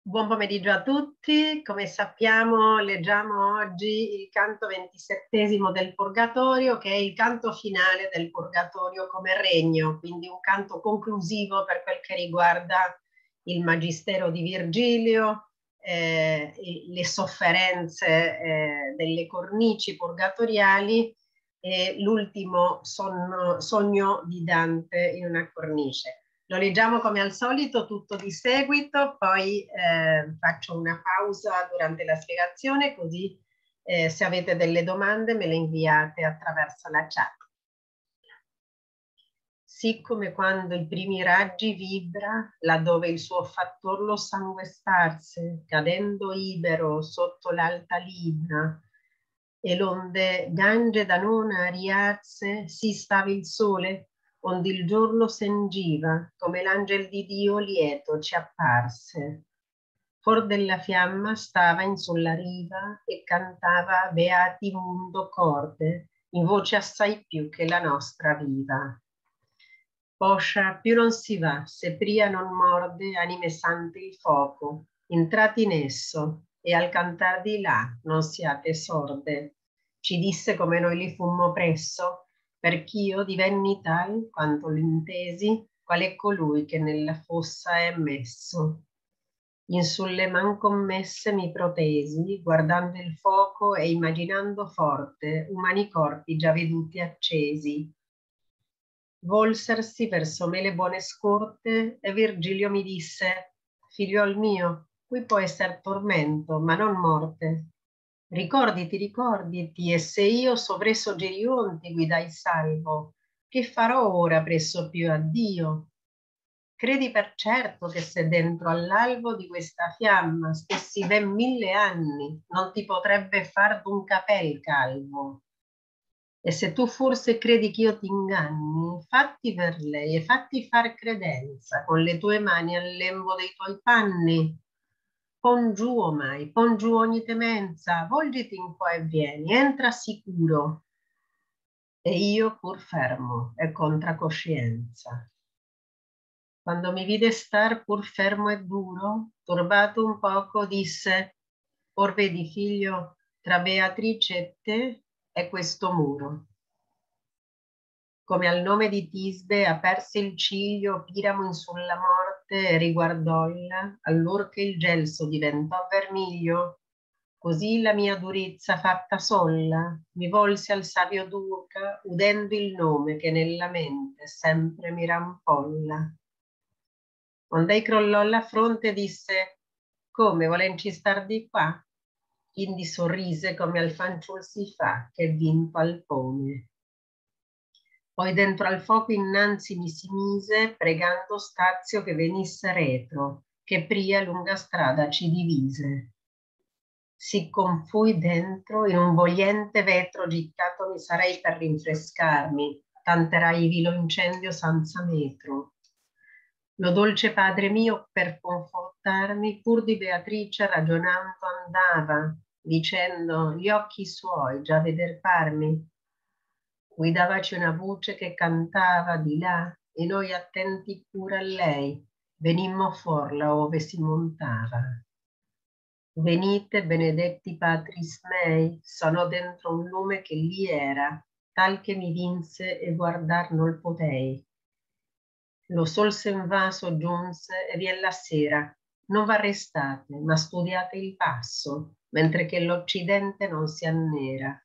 Buon pomeriggio a tutti. Come sappiamo, leggiamo oggi il canto 27° del Purgatorio, che è il canto finale del Purgatorio come regno, quindi un canto conclusivo per quel che riguarda il Magistero di Virgilio, le sofferenze delle cornici purgatoriali e l'ultimo sogno di Dante in una cornice. Lo leggiamo come al solito tutto di seguito, poi faccio una pausa durante la spiegazione, così se avete delle domande me le inviate attraverso la chat. Sì, come quando i primi raggi vibra, laddove il suo fattorlo sangue sparse, cadendo ibero sotto l'alta libra, e l'onde gange da nona riarse, sì stava il sole, onde il giorno sengiva, come l'angel di Dio lieto ci apparse. For della fiamma stava in sulla riva e cantava beati mundo corde, in voce assai più che la nostra viva. Poscia più non si va, se pria non morde anime sante il fuoco, entrati in esso, e al cantar di là non siate sorde. Ci disse come noi li fummo presso, perch'io divenni tal quanto l'intesi, qual è colui che nella fossa è messo. In sulle man commesse mi protesi, guardando il fuoco e immaginando forte umani corpi già veduti accesi. Volsersi verso me le buone scorte e Virgilio mi disse: figliuol mio, qui può esser tormento, ma non morte. Ricorditi, e se io sovresso Gerion ti guidai salvo, che farò ora presso più a Dio? Credi per certo che se dentro all'alvo di questa fiamma stessi ben 1000 anni, non ti potrebbe far d'un capel calvo. E se tu forse credi che io ti inganni, fatti per lei e fatti far credenza con le tue mani al lembo dei tuoi panni. Pon giù omai, pon giù ogni temenza, volgiti in qua e vieni, entra sicuro. E io pur fermo e contra coscienza. Quando mi vide star pur fermo e duro, turbato un poco, disse: or vedi, figlio, tra Beatrice e te è questo muro. Come al nome di Tisbe aperse il ciglio Piramo in sulla morte e riguardolla, allor che il gelso diventò vermiglio. Così la mia durezza fatta solla mi volse al savio Duca, udendo il nome che nella mente sempre mi rampolla. Ond'ei crollò la fronte e disse: come, volenci star di qua? Indi sorrise come al fanciul si fa, che vinto al pone. Poi dentro al fuoco innanzi mi si mise, pregando Stazio che venisse retro, che pria lunga strada ci divise. Siccome fui dentro, in un vogliente vetro gittato mi sarei per rinfrescarmi, tant'era ivi lo incendio senza metro. Lo dolce padre mio, per confortarmi, pur di Beatrice ragionando andava, dicendo gli occhi suoi già veder parmi. Guidavaci una voce che cantava di là e noi attenti pure a lei, venimmo forla ove si montava. Venite, benedetti patris mei, sono dentro un lume che lì era, tal che mi vinse e guardar non potei. Lo sol sen va soggiunse e vien la sera. Non v'arrestate, ma studiate il passo, mentre che l'Occidente non si annera.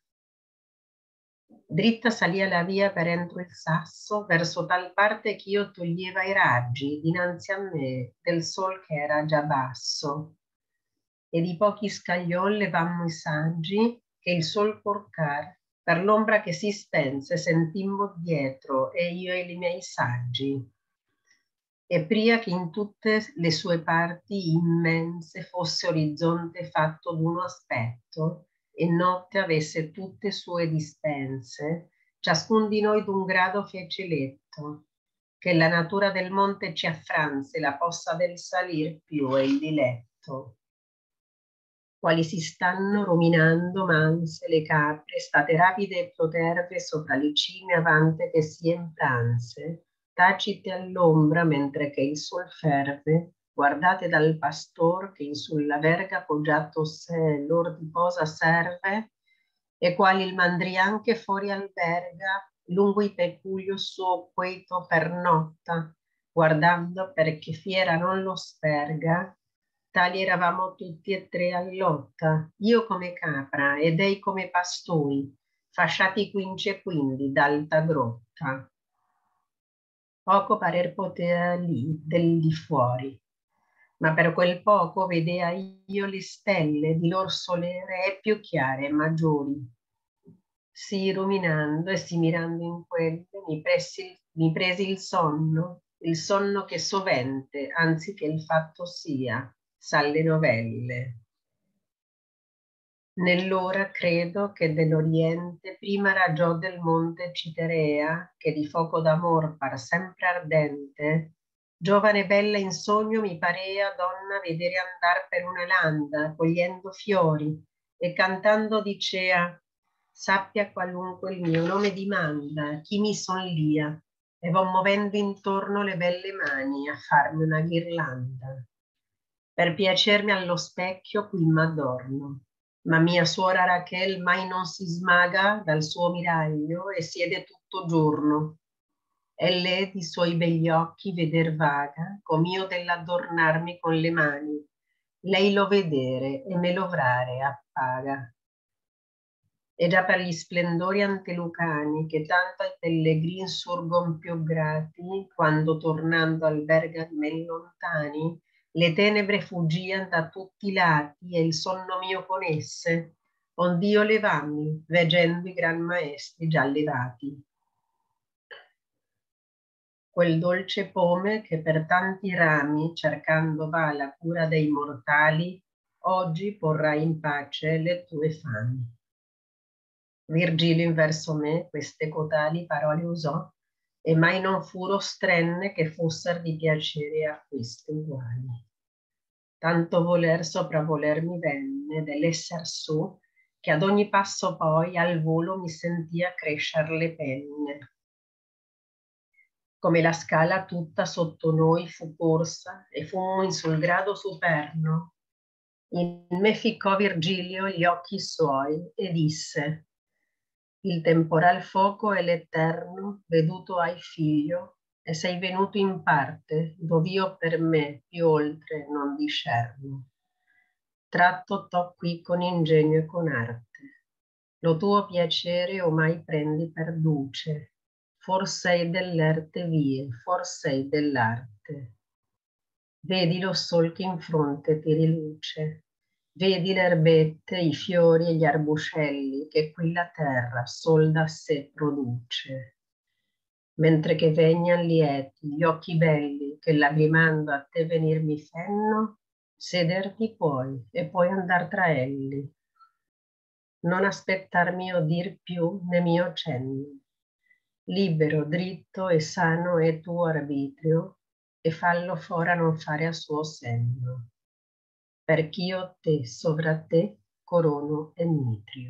Dritta salia la via per entro il sasso, verso tal parte ch'io toglieva i raggi dinanzi a me del sol che era già basso. E di pochi scaglion levammo i saggi che il sol porcar, per l'ombra che si spense sentimmo dietro e io e i miei saggi. E pria che in tutte le sue parti immense fosse orizzonte fatto d'uno aspetto e notte avesse tutte sue dispense, ciascun di noi d'un grado fece letto, che la natura del monte ci affranse, la possa del salir più è il diletto. Quali si stanno ruminando manse le capre, state rapide e proterve sopra le cime avante che si empranse, tacite all'ombra mentre che il sol ferve, guardate dal pastor che in sulla verga poggiato sé lor di posa serve, e quali il mandrian che fuori alberga, lungo i peculio suo queto pernotta, guardando perché fiera non lo sperga. Tali eravamo tutti e tre all'otta, io come capra ed ei come pastoi, fasciati quinci e quindi d'alta grotta. Poco parer poteva lì, del di fuori, ma per quel poco vedea io le stelle di lor solere e più chiare e maggiori. Sì, ruminando e sì mirando in quelle, mi presi il sonno che sovente, anziché il fatto sia, s'alle novelle. Nell'ora credo che dell'Oriente prima ragiò del monte Citerea, che di fuoco d'amor par sempre ardente, giovane bella in sogno mi parea donna vedere andar per una landa, cogliendo fiori, e cantando dicea, sappia qualunque il mio nome dimanda, chi mi son lia, e vo movendo intorno le belle mani a farmi una ghirlanda. Per piacermi allo specchio qui m'adorno, ma mia suora Rachel mai non si smaga dal suo miraglio e siede tutto giorno. E lei di suoi begli occhi veder vaga, com'io dell'adornarmi con le mani, lei lo vedere e me lovrare appaga. E già per gli splendori antelucani che tanto ai pellegrini surgon più grati, quando tornando alberga di me lontani, le tenebre fuggian da tutti i lati e il sonno mio con esse, ond'io levammi, veggendo i gran maestri già levati. Quel dolce pome che per tanti rami, cercando va la cura dei mortali, oggi porrà in pace le tue fami. Virgilio in verso me queste cotali parole usò, e mai non furo strenne che fosser di piacere a queste uguali. Tanto voler sopra voler mi venne dell'esser su, che ad ogni passo poi al volo mi sentia crescer le penne. Come la scala tutta sotto noi fu corsa e fummo in sul grado superno. In me ficcò Virgilio gli occhi suoi e disse: il temporal foco è l'eterno, veduto hai figlio, e sei venuto in parte, dov'io per me più oltre non discerno. Tratto t'ho qui con ingegno e con arte. Lo tuo piacere omai prendi per duce, fors'ei dell'erte vie, fors'ei dell'arte. Vedi lo sol che in fronte ti riluce, vedi le erbette, i fiori e gli arbuscelli che qui la terra sol da sé produce. Mentre che vegnan lieti gli occhi belli che lagrimando a te venir mi fenno, sederti puoi e puoi andar tra elli. Non aspettar mio dir più né mio cenno. Libero, dritto e sano è tuo arbitrio, e fallo fora non fare a suo senno, perch'io te sovra te corono e mitrio.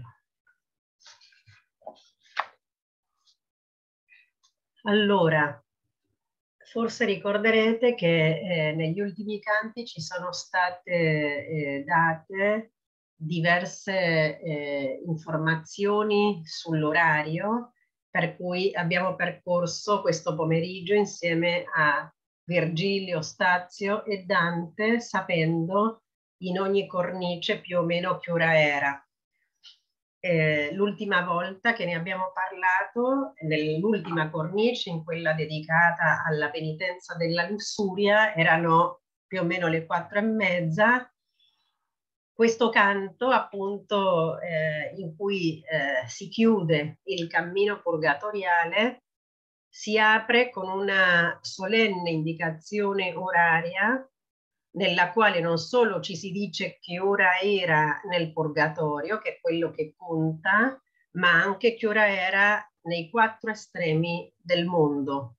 Allora, forse ricorderete che negli ultimi canti ci sono state date diverse informazioni sull'orario, per cui abbiamo percorso questo pomeriggio insieme a Virgilio, Stazio e Dante, sapendo in ogni cornice più o meno che ora era. L'ultima volta che ne abbiamo parlato, nell'ultima cornice, in quella dedicata alla penitenza della lussuria, erano più o meno le 4:30. Questo canto, appunto, in cui si chiude il cammino purgatoriale, si apre con una solenne indicazione oraria nella quale non solo ci si dice che ora era nel purgatorio, che è quello che conta, ma anche che ora era nei 4 estremi del mondo.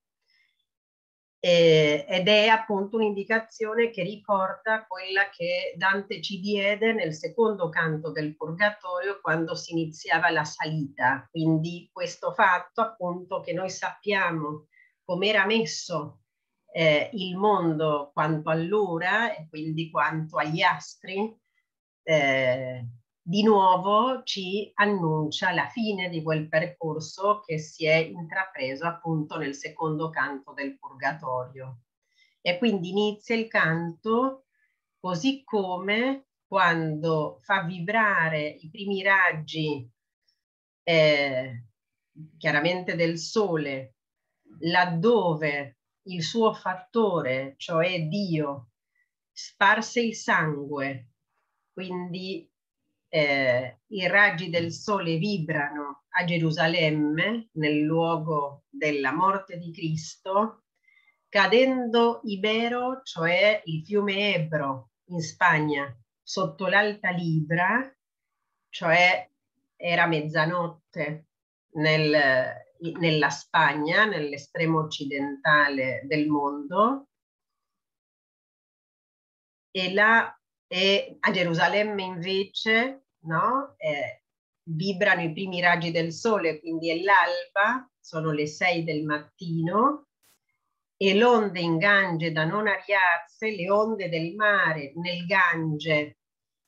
Ed è appunto un'indicazione che ricorda quella che Dante ci diede nel secondo canto del Purgatorio quando si iniziava la salita. Quindi questo fatto appunto che noi sappiamo come era messo il mondo quanto all'ora e quindi quanto agli astri, di nuovo ci annuncia la fine di quel percorso che si è intrapreso appunto nel secondo canto del Purgatorio. E quindi inizia il canto così come quando fa vibrare i primi raggi chiaramente del sole, laddove il suo fattore, cioè Dio, sparse il sangue, quindi i raggi del sole vibrano a Gerusalemme, nel luogo della morte di Cristo, cadendo Ibero, cioè il fiume Ebro in Spagna, sotto l'Alta Libra, cioè era mezzanotte nella Spagna, nell'estremo occidentale del mondo, e a Gerusalemme invece, no? Vibrano i primi raggi del sole, quindi è l'alba, sono le 6 del mattino, e l'onde in Gange da non ariarse, le onde del mare nel Gange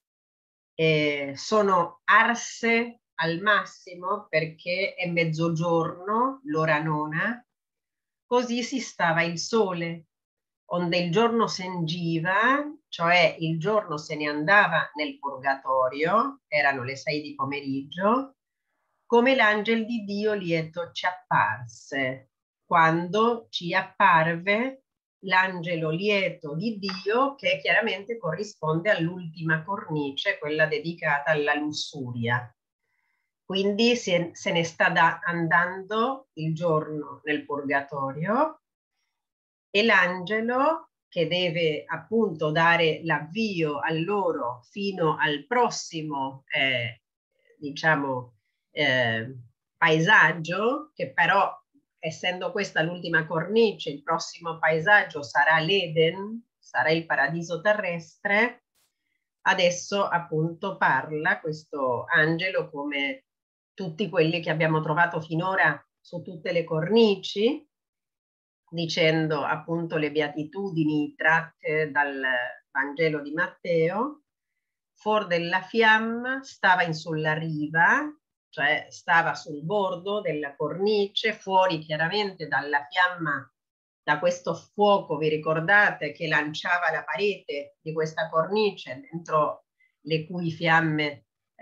sono arse al massimo perché è mezzogiorno, l'ora nona, così si stava il sole, onde il giorno sengiva, cioè il giorno se ne andava nel purgatorio, erano le 6 di pomeriggio, come l'angel di Dio lieto ci apparse, quando ci apparve l'angelo lieto di Dio, che chiaramente corrisponde all'ultima cornice, quella dedicata alla lussuria. Quindi se ne sta andando il giorno nel purgatorio e l'angelo che deve appunto dare l'avvio a loro fino al prossimo, diciamo, paesaggio, che però essendo questa l'ultima cornice, il prossimo paesaggio sarà l'Eden, sarà il paradiso terrestre. Adesso appunto parla questo angelo come tutti quelli che abbiamo trovato finora su tutte le cornici, dicendo appunto le beatitudini tratte dal Vangelo di Matteo. Fuor della fiamma stava in sulla riva, cioè stava sul bordo della cornice, fuori chiaramente dalla fiamma, da questo fuoco, vi ricordate, che lanciava la parete di questa cornice, dentro le cui fiamme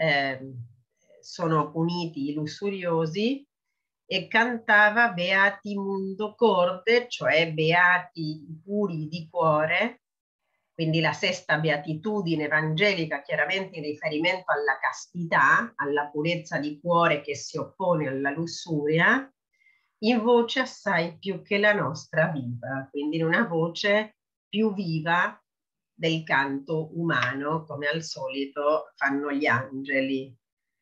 sono uniti i lussuriosi, e cantava Beati mundo corde, cioè beati i puri di cuore, quindi la sesta beatitudine evangelica, chiaramente in riferimento alla castità, alla purezza di cuore che si oppone alla lussuria, in voce assai più che la nostra viva, quindi in una voce più viva del canto umano, come al solito fanno gli angeli.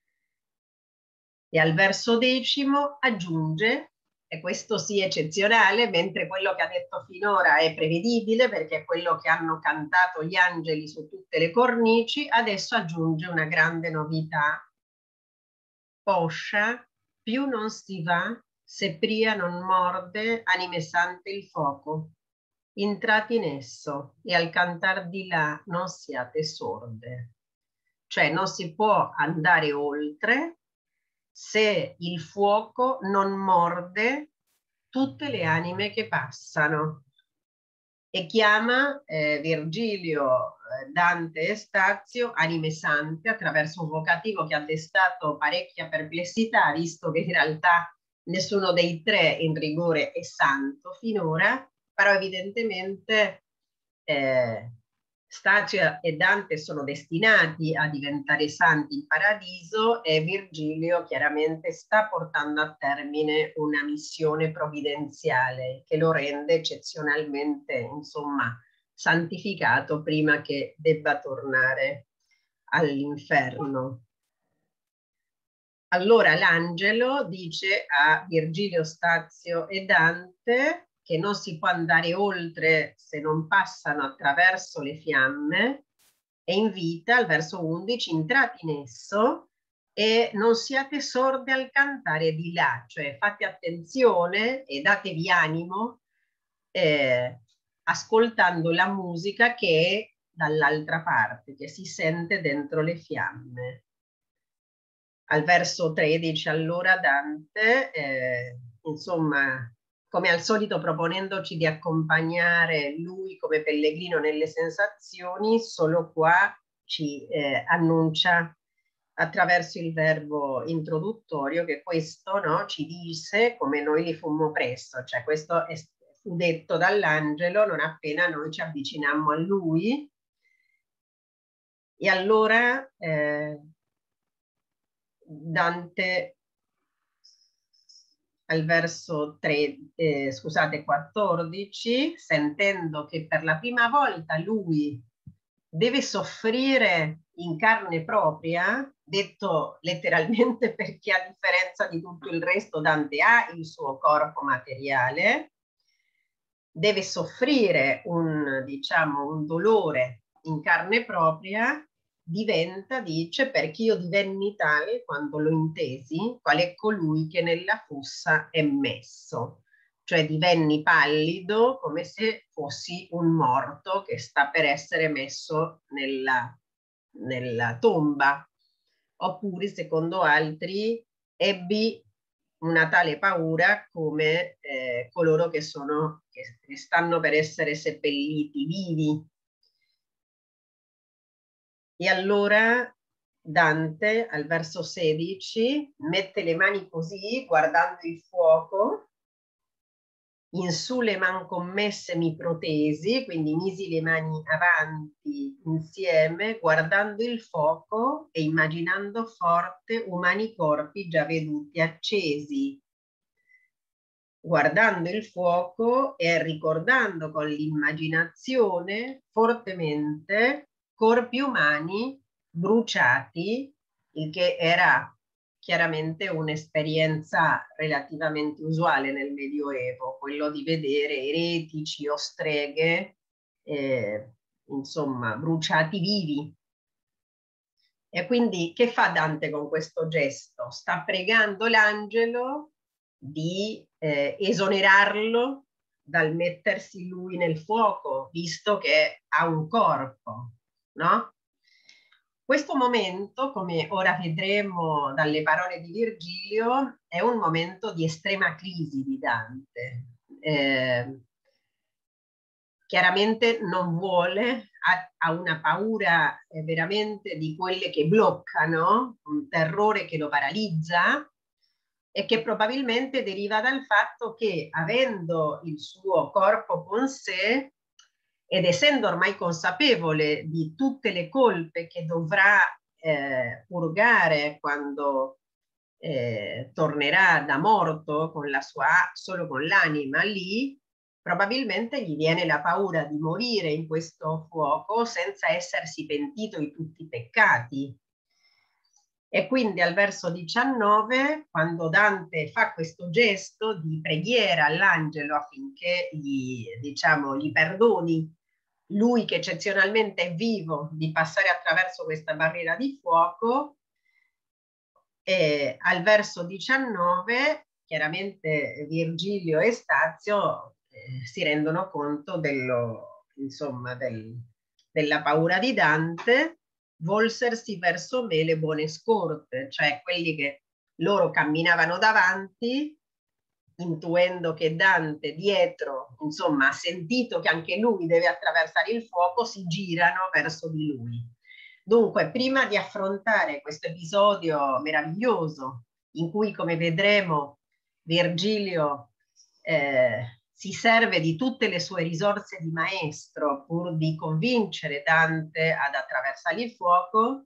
E al verso 10 aggiunge, e questo sì eccezionale, mentre quello che ha detto finora è prevedibile perché è quello che hanno cantato gli angeli su tutte le cornici, adesso aggiunge una grande novità. Poscia, più non si va se pria non morde anime sante il fuoco. Entrati in esso e al cantar di là non siate sorde. Cioè non si può andare oltre se il fuoco non morde tutte le anime che passano. E chiama Virgilio, Dante e Stazio anime sante attraverso un vocativo che ha destato parecchia perplessità, visto che in realtà nessuno dei tre in rigore è santo finora, però evidentemente Stazio e Dante sono destinati a diventare santi in paradiso e Virgilio chiaramente sta portando a termine una missione provvidenziale che lo rende eccezionalmente, insomma, santificato prima che debba tornare all'inferno. Allora l'angelo dice a Virgilio, Stazio e Dante che non si può andare oltre se non passano attraverso le fiamme, e invita al verso 11, entrati in esso e non siate sordi al cantare di là, cioè fate attenzione e datevi animo ascoltando la musica che è dall'altra parte, che si sente dentro le fiamme. Al verso 13 allora Dante, insomma, come al solito proponendoci di accompagnare lui come pellegrino nelle sensazioni, solo qua ci annuncia attraverso il verbo introduttorio che questo, no, ci dice come noi li fummo presto, cioè questo fu detto dall'angelo non appena noi ci avvicinammo a lui. E allora Dante al verso 14, sentendo che per la prima volta lui deve soffrire in carne propria, detto letteralmente perché a differenza di tutto il resto Dante ha il suo corpo materiale, deve soffrire diciamo, un dolore in carne propria, diventa, dice, perché io divenni tale quando lo intesi, qual è colui che nella fossa è messo. Cioè divenni pallido come se fossi un morto che sta per essere messo nella tomba. Oppure, secondo altri, ebbi una tale paura come coloro che stanno per essere seppelliti vivi. E allora Dante al verso 16 mette le mani così guardando il fuoco, in su le man commesse mi protesi, quindi misi le mani avanti insieme guardando il fuoco e immaginando forte umani corpi già veduti accesi. Guardando il fuoco e ricordando con l'immaginazione fortemente corpi umani bruciati, il che era chiaramente un'esperienza relativamente usuale nel Medioevo, quello di vedere eretici o streghe, insomma, bruciati vivi. E quindi che fa Dante con questo gesto? Sta pregando l'angelo di esonerarlo dal mettersi lui nel fuoco, visto che ha un corpo, no? Questo momento, come ora vedremo dalle parole di Virgilio, è un momento di estrema crisi di Dante. Chiaramente non vuole, ha una paura veramente di quelle che bloccano, un terrore che lo paralizza e che probabilmente deriva dal fatto che avendo il suo corpo con sé ed essendo ormai consapevole di tutte le colpe che dovrà purgare quando tornerà da morto con la sua, solo con l'anima lì, probabilmente gli viene la paura di morire in questo fuoco senza essersi pentito di tutti i peccati. E quindi al verso 19, quando Dante fa questo gesto di preghiera all'angelo affinché diciamo, gli perdoni, lui che eccezionalmente è vivo, di passare attraverso questa barriera di fuoco, al verso 19, chiaramente Virgilio e Stazio si rendono conto insomma, della paura di Dante, volsersi verso me le buone scorte, cioè quelli che loro camminavano davanti, intuendo che Dante dietro, insomma, ha sentito che anche lui deve attraversare il fuoco, si girano verso di lui. Dunque, prima di affrontare questo episodio meraviglioso, in cui, come vedremo, Virgilio si serve di tutte le sue risorse di maestro pur di convincere Dante ad attraversare il fuoco,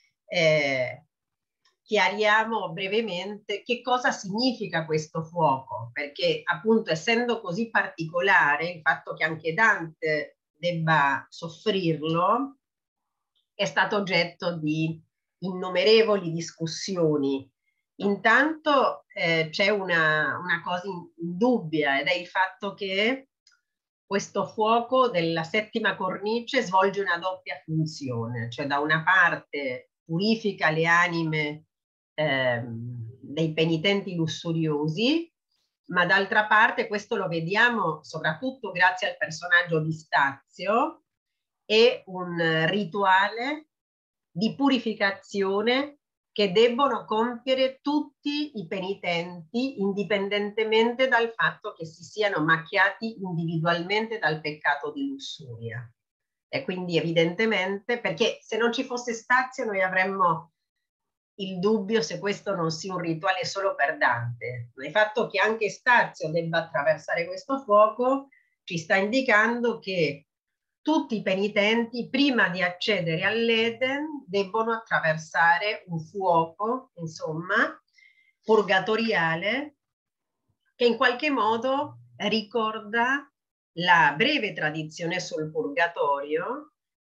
chiariamo brevemente che cosa significa questo fuoco, perché appunto essendo così particolare il fatto che anche Dante debba soffrirlo è stato oggetto di innumerevoli discussioni. Intanto c'è una cosa indubbia ed è il fatto che questo fuoco della settima cornice svolge una doppia funzione, cioè da una parte purifica le anime dei penitenti lussuriosi, ma d'altra parte questo lo vediamo soprattutto grazie al personaggio di Stazio, è un rituale di purificazione che debbono compiere tutti i penitenti, indipendentemente dal fatto che si siano macchiati individualmente dal peccato di lussuria. E quindi evidentemente, perché se non ci fosse Stazio noi avremmo il dubbio se questo non sia un rituale solo per Dante. Il fatto che anche Stazio debba attraversare questo fuoco ci sta indicando che tutti i penitenti, prima di accedere all'Eden, debbono attraversare un fuoco, insomma, purgatoriale, che in qualche modo ricorda la breve tradizione sul purgatorio.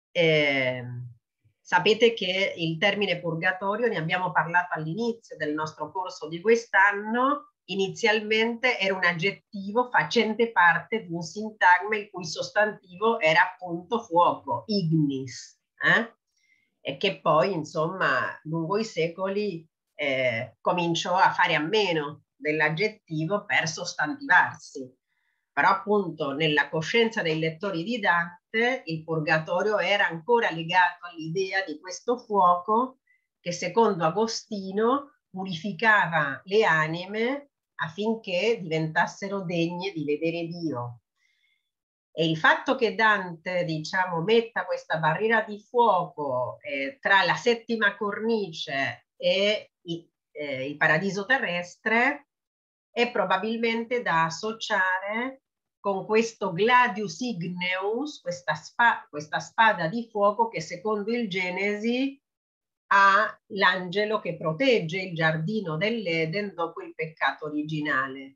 Sapete che il termine purgatorio, ne abbiamo parlato all'inizio del nostro corso di quest'anno, inizialmente era un aggettivo facente parte di un sintagma il cui sostantivo era appunto fuoco, ignis, e che poi insomma lungo i secoli cominciò a fare a meno dell'aggettivo per sostantivarsi. Però appunto nella coscienza dei lettori di Dante il purgatorio era ancora legato all'idea di questo fuoco che secondo Agostino purificava le anime affinché diventassero degne di vedere Dio. E il fatto che Dante, diciamo, metta questa barriera di fuoco tra la settima cornice e il paradiso terrestre è probabilmente da associare con questo gladius igneus, questa spada di fuoco che secondo il Genesi ha l'angelo che protegge il giardino dell'Eden dopo il peccato originale.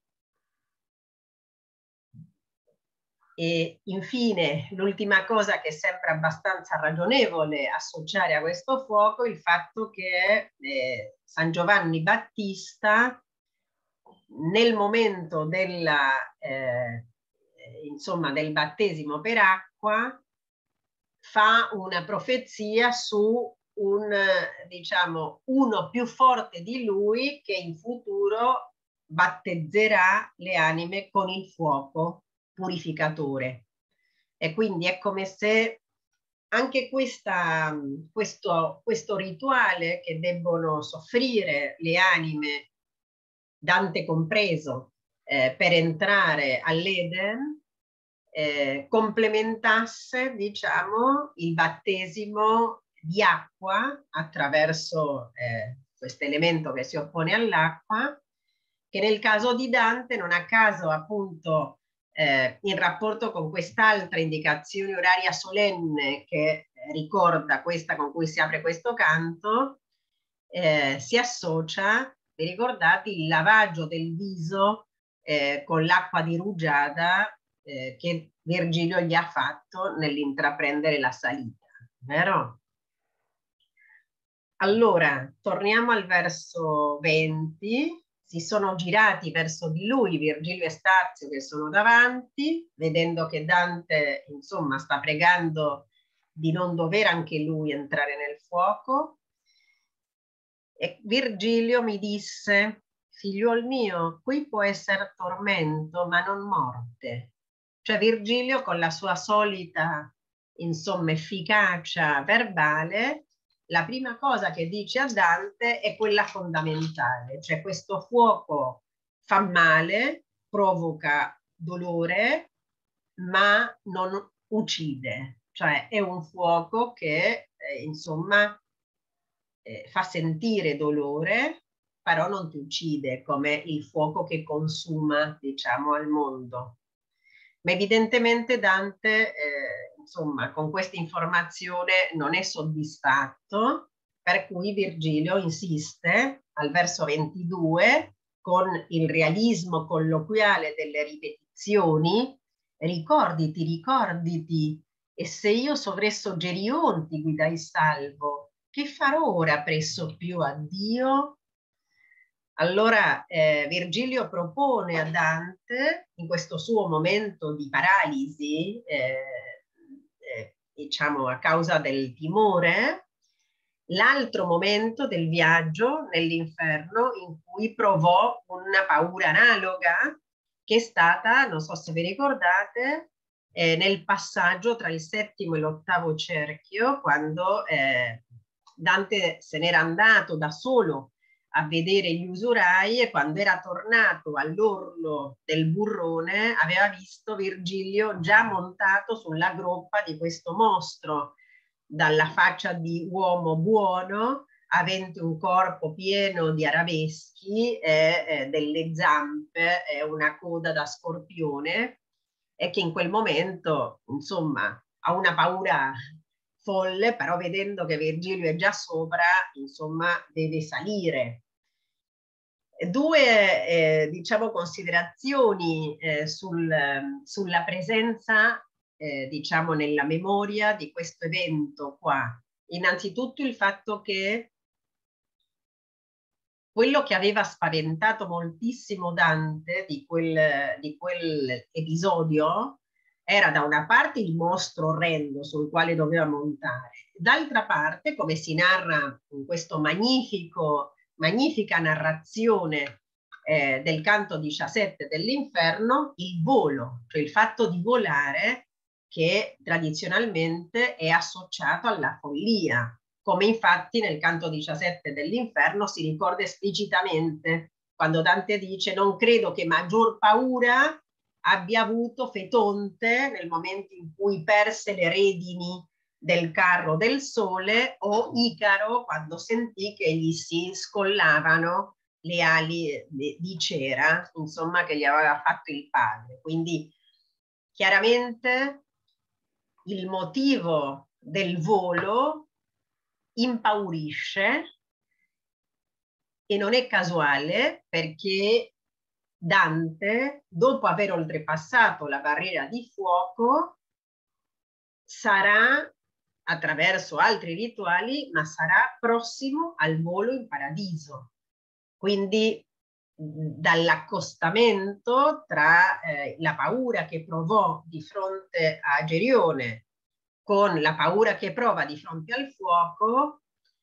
E infine, l'ultima cosa che sembra abbastanza ragionevole associare a questo fuoco è il fatto che San Giovanni Battista, nel momento della, insomma, del battesimo per acqua, fa una profezia su diciamo, uno più forte di lui che in futuro battezzerà le anime con il fuoco purificatore. E quindi è come se anche questo rituale che debbono soffrire le anime, Dante compreso, per entrare all'Eden, complementasse, diciamo, il battesimo di acqua attraverso questo elemento che si oppone all'acqua, che nel caso di Dante, non a caso appunto in rapporto con quest'altra indicazione oraria solenne che ricorda questa con cui si apre questo canto, si associa, vi ricordate, il lavaggio del viso con l'acqua di rugiada che Virgilio gli ha fatto nell'intraprendere la salita, vero? Allora, torniamo al verso 20. Si sono girati verso di lui Virgilio e Stazio che sono davanti, vedendo che Dante, insomma, sta pregando di non dover anche lui entrare nel fuoco. E Virgilio mi disse: figliuol mio, qui può essere tormento, ma non morte. Cioè Virgilio con la sua solita, insomma, efficacia verbale, la prima cosa che dice a Dante è quella fondamentale, cioè questo fuoco fa male, provoca dolore, ma non uccide, cioè è un fuoco che insomma fa sentire dolore, però non ti uccide come il fuoco che consuma, diciamo, al mondo. Ma evidentemente Dante, insomma, con questa informazione non è soddisfatto, per cui Virgilio insiste al verso 22 con il realismo colloquiale delle ripetizioni: ricorditi, ricorditi, e se io sovresso Gerion ti guidai salvo, che farò ora presso più a Dio? Allora Virgilio propone a Dante, in questo suo momento di paralisi, diciamo a causa del timore, l'altro momento del viaggio nell'inferno in cui provò una paura analoga che è stata, non so se vi ricordate, nel passaggio tra il settimo e l'ottavo cerchio, quando Dante se n'era andato da solo a vedere gli usurai e quando era tornato all'orlo del burrone aveva visto Virgilio già montato sulla groppa di questo mostro, dalla faccia di uomo buono, avente un corpo pieno di arabeschi, delle zampe e una coda da scorpione, e che in quel momento, insomma, ha una paura folle, però vedendo che Virgilio è già sopra, insomma, deve salire. Due, diciamo, considerazioni sulla presenza, diciamo, nella memoria di questo evento qua. Innanzitutto il fatto che quello che aveva spaventato moltissimo Dante di quel episodio era da una parte il mostro orrendo sul quale doveva montare, d'altra parte, come si narra in questo magnifica narrazione del canto 17 dell'Inferno, il volo, cioè il fatto di volare, che tradizionalmente è associato alla follia, come infatti nel canto 17 dell'Inferno si ricorda esplicitamente quando Dante dice: non credo che maggior paura abbia avuto Fetonte nel momento in cui perse le redini del carro del sole, o Icaro quando sentì che gli si scollavano le ali di cera, insomma, che gli aveva fatto il padre. Quindi chiaramente il motivo del volo impaurisce, e non è casuale, perché Dante, dopo aver oltrepassato la barriera di fuoco, sarà, attraverso altri rituali, ma sarà prossimo al volo in paradiso. Quindi dall'accostamento tra la paura che provò di fronte a Gerione con la paura che prova di fronte al fuoco,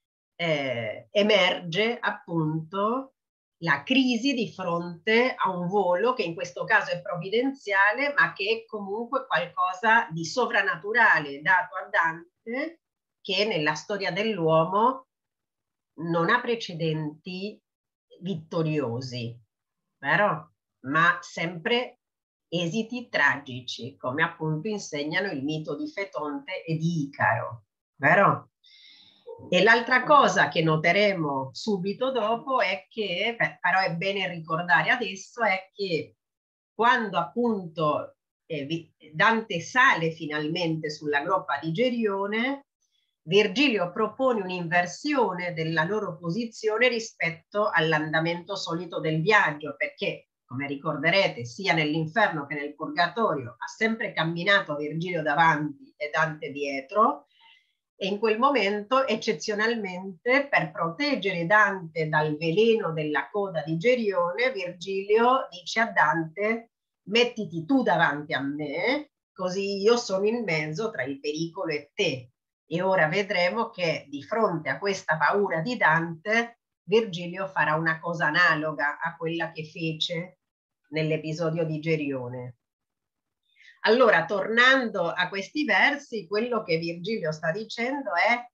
emerge appunto la crisi di fronte a un volo che in questo caso è provvidenziale, ma che è comunque qualcosa di sovrannaturale dato a Dante, che nella storia dell'uomo non ha precedenti vittoriosi, vero? Ma sempre esiti tragici, come appunto insegnano il mito di Fetonte e di Icaro, vero? E l'altra cosa che noteremo subito dopo è che, però è bene ricordare adesso, è che quando appunto Dante sale finalmente sulla groppa di Gerione, Virgilio propone un'inversione della loro posizione rispetto all'andamento solito del viaggio, perché, come ricorderete, sia nell'inferno che nel purgatorio ha sempre camminato Virgilio davanti e Dante dietro, e in quel momento, eccezionalmente, per proteggere Dante dal veleno della coda di Gerione, Virgilio dice a Dante: mettiti tu davanti a me, così io sono in mezzo tra il pericolo e te. E ora vedremo che di fronte a questa paura di Dante, Virgilio farà una cosa analoga a quella che fece nell'episodio di Gerione. Allora, tornando a questi versi, quello che Virgilio sta dicendo è: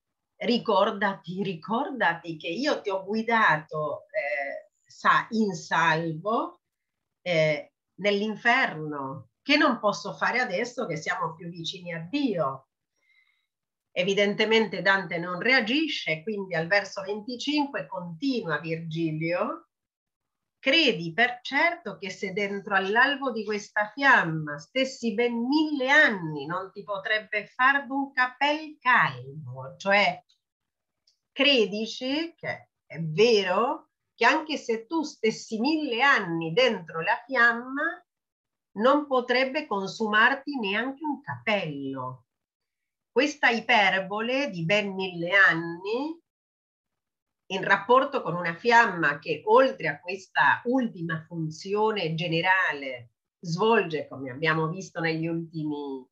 ricordati che io ti ho guidato in salvo nell'inferno, che non posso fare adesso che siamo più vicini a Dio. Evidentemente Dante non reagisce, quindi al verso 25 continua Virgilio: credi per certo che se dentro all'albo di questa fiamma stessi ben 1000 anni non ti potrebbe far d'un capel calvo, cioè credici che è vero che anche se tu stessi 1000 anni dentro la fiamma non potrebbe consumarti neanche un capello. Questa iperbole di ben 1000 anni in rapporto con una fiamma che, oltre a questa ultima funzione generale, svolge, come abbiamo visto negli ultimi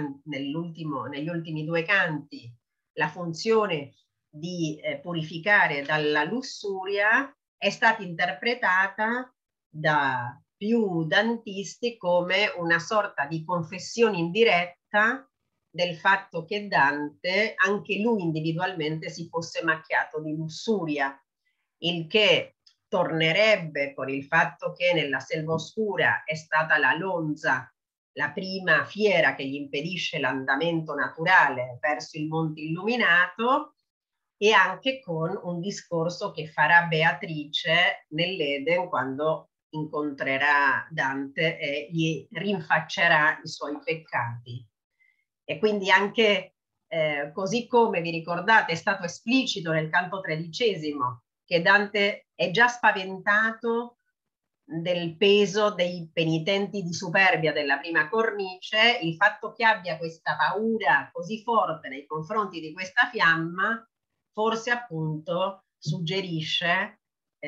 due canti, la funzione di purificare dalla lussuria, è stata interpretata da più dantisti come una sorta di confessione indiretta del fatto che Dante, anche lui individualmente, si fosse macchiato di lussuria, il che tornerebbe con il fatto che nella Selva Oscura è stata la lonza la prima fiera che gli impedisce l'andamento naturale verso il monte illuminato, e anche con un discorso che farà Beatrice nell'Eden quando incontrerà Dante e gli rinfaccerà i suoi peccati. E quindi anche così come vi ricordate è stato esplicito nel canto tredicesimo che Dante è già spaventato del peso dei penitenti di Superbia della prima cornice, il fatto che abbia questa paura così forte nei confronti di questa fiamma forse appunto suggerisce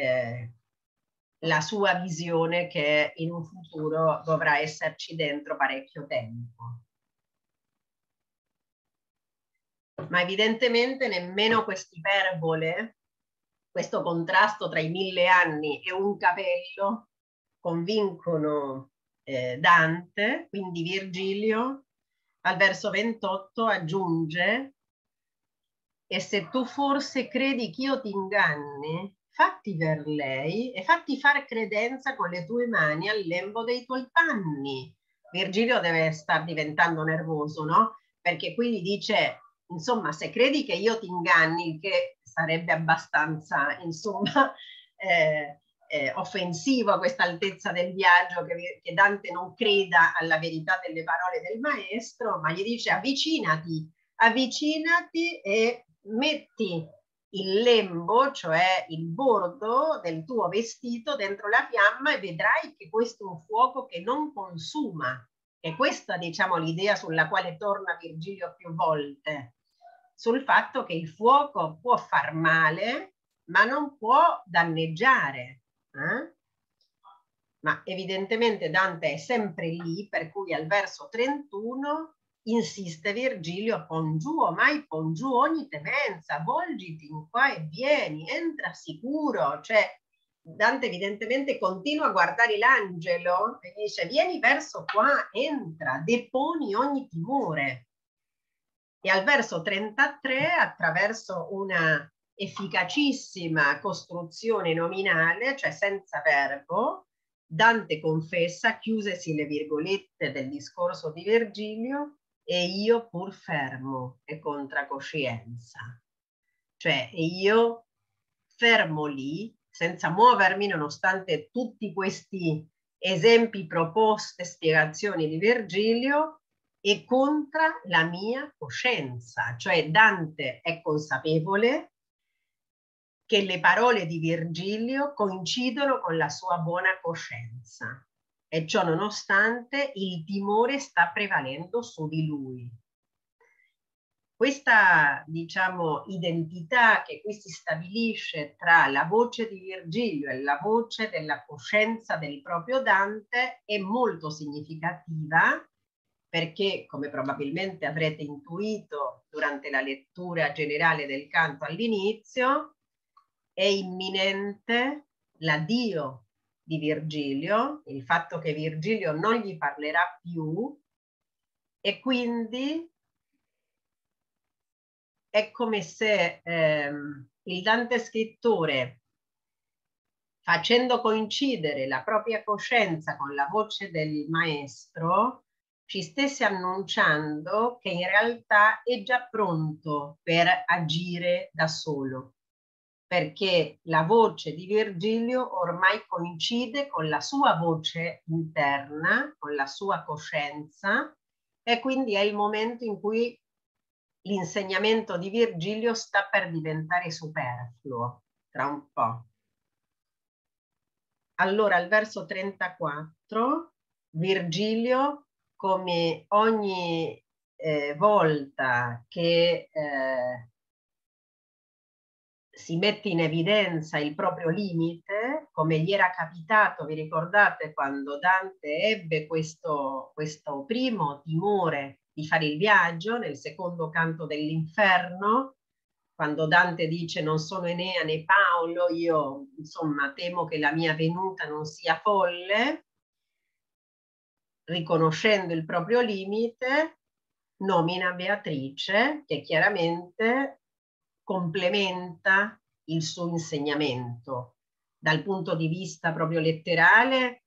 la sua visione che in un futuro dovrà esserci dentro parecchio tempo. Ma evidentemente nemmeno quest'iperbole, questo contrasto tra i 1000 anni e un capello, convincono Dante, quindi Virgilio al verso 28 aggiunge: e se tu forse credi ch'io ti inganni, fatti ver lei e fatti far credenza con le tue mani al lembo dei tuoi panni. Virgilio deve star diventando nervoso, no? Perché qui gli dice, insomma, se credi che io ti inganni, che sarebbe abbastanza, insomma, offensivo a questa altezza del viaggio, che Dante non creda alla verità delle parole del maestro, ma gli dice avvicinati e metti il lembo, cioè il bordo del tuo vestito dentro la fiamma e vedrai che questo è un fuoco che non consuma. E questa, diciamo, l'idea sulla quale torna Virgilio più volte, sul fatto che il fuoco può far male, ma non può danneggiare. Ma evidentemente Dante è sempre lì, per cui al verso 31 insiste Virgilio, pon giù, ormai pon giù ogni temenza, volgiti in qua e vieni, entra sicuro. Cioè Dante evidentemente continua a guardare l'angelo e dice vieni verso qua, entra, deponi ogni timore. E al verso 33, attraverso una efficacissima costruzione nominale, cioè senza verbo, Dante confessa, chiusesi le virgolette del discorso di Virgilio, e io pur fermo e contra coscienza. Cioè, e io fermo lì, senza muovermi, nonostante tutti questi esempi, proposte, spiegazioni di Virgilio, e contra la mia coscienza. Cioè Dante è consapevole che le parole di Virgilio coincidono con la sua buona coscienza e ciò nonostante il timore sta prevalendo su di lui. Questa, diciamo, identità che qui si stabilisce tra la voce di Virgilio e la voce della coscienza del proprio Dante è molto significativa, perché, come probabilmente avrete intuito durante la lettura generale del canto all'inizio, è imminente l'addio di Virgilio, il fatto che Virgilio non gli parlerà più, e quindi è come se il Dante scrittore, facendo coincidere la propria coscienza con la voce del maestro, ci stesse annunciando che in realtà è già pronto per agire da solo, perché la voce di Virgilio ormai coincide con la sua voce interna, con la sua coscienza, e quindi è il momento in cui l'insegnamento di Virgilio sta per diventare superfluo tra un po'. Allora, al verso 34, Virgilio, come ogni volta che si mette in evidenza il proprio limite, come gli era capitato, vi ricordate, quando Dante ebbe questo primo timore di fare il viaggio nel secondo canto dell'inferno, quando Dante dice non sono Enea né Paolo, io insomma temo che la mia venuta non sia folle, riconoscendo il proprio limite, nomina Beatrice, che chiaramente complementa il suo insegnamento. Dal punto di vista proprio letterale,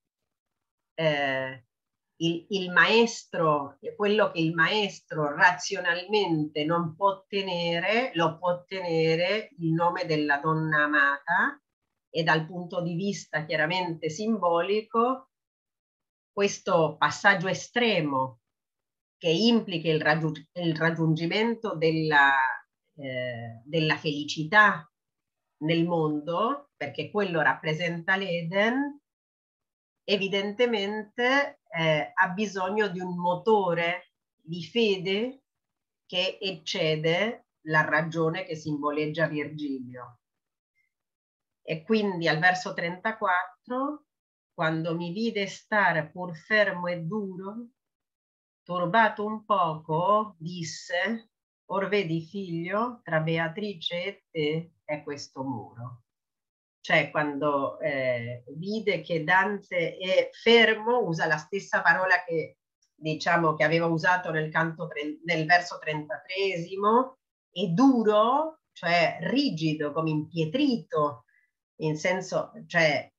il maestro, quello che il maestro razionalmente non può ottenere, lo può ottenere il nome della donna amata, e dal punto di vista chiaramente simbolico, questo passaggio estremo che implica il raggiungimento della felicità nel mondo, perché quello rappresenta l'Eden, evidentemente ha bisogno di un motore di fede che eccede la ragione che simboleggia Virgilio. E quindi al verso 34, quando mi vide stare pur fermo e duro, turbato un poco, disse: or vedi, figlio, tra Beatrice e te è questo muro. Cioè, quando vide che Dante è fermo, usa la stessa parola che diciamo che aveva usato nel verso 33esimo, e duro, cioè rigido, come impietrito, in senso, cioè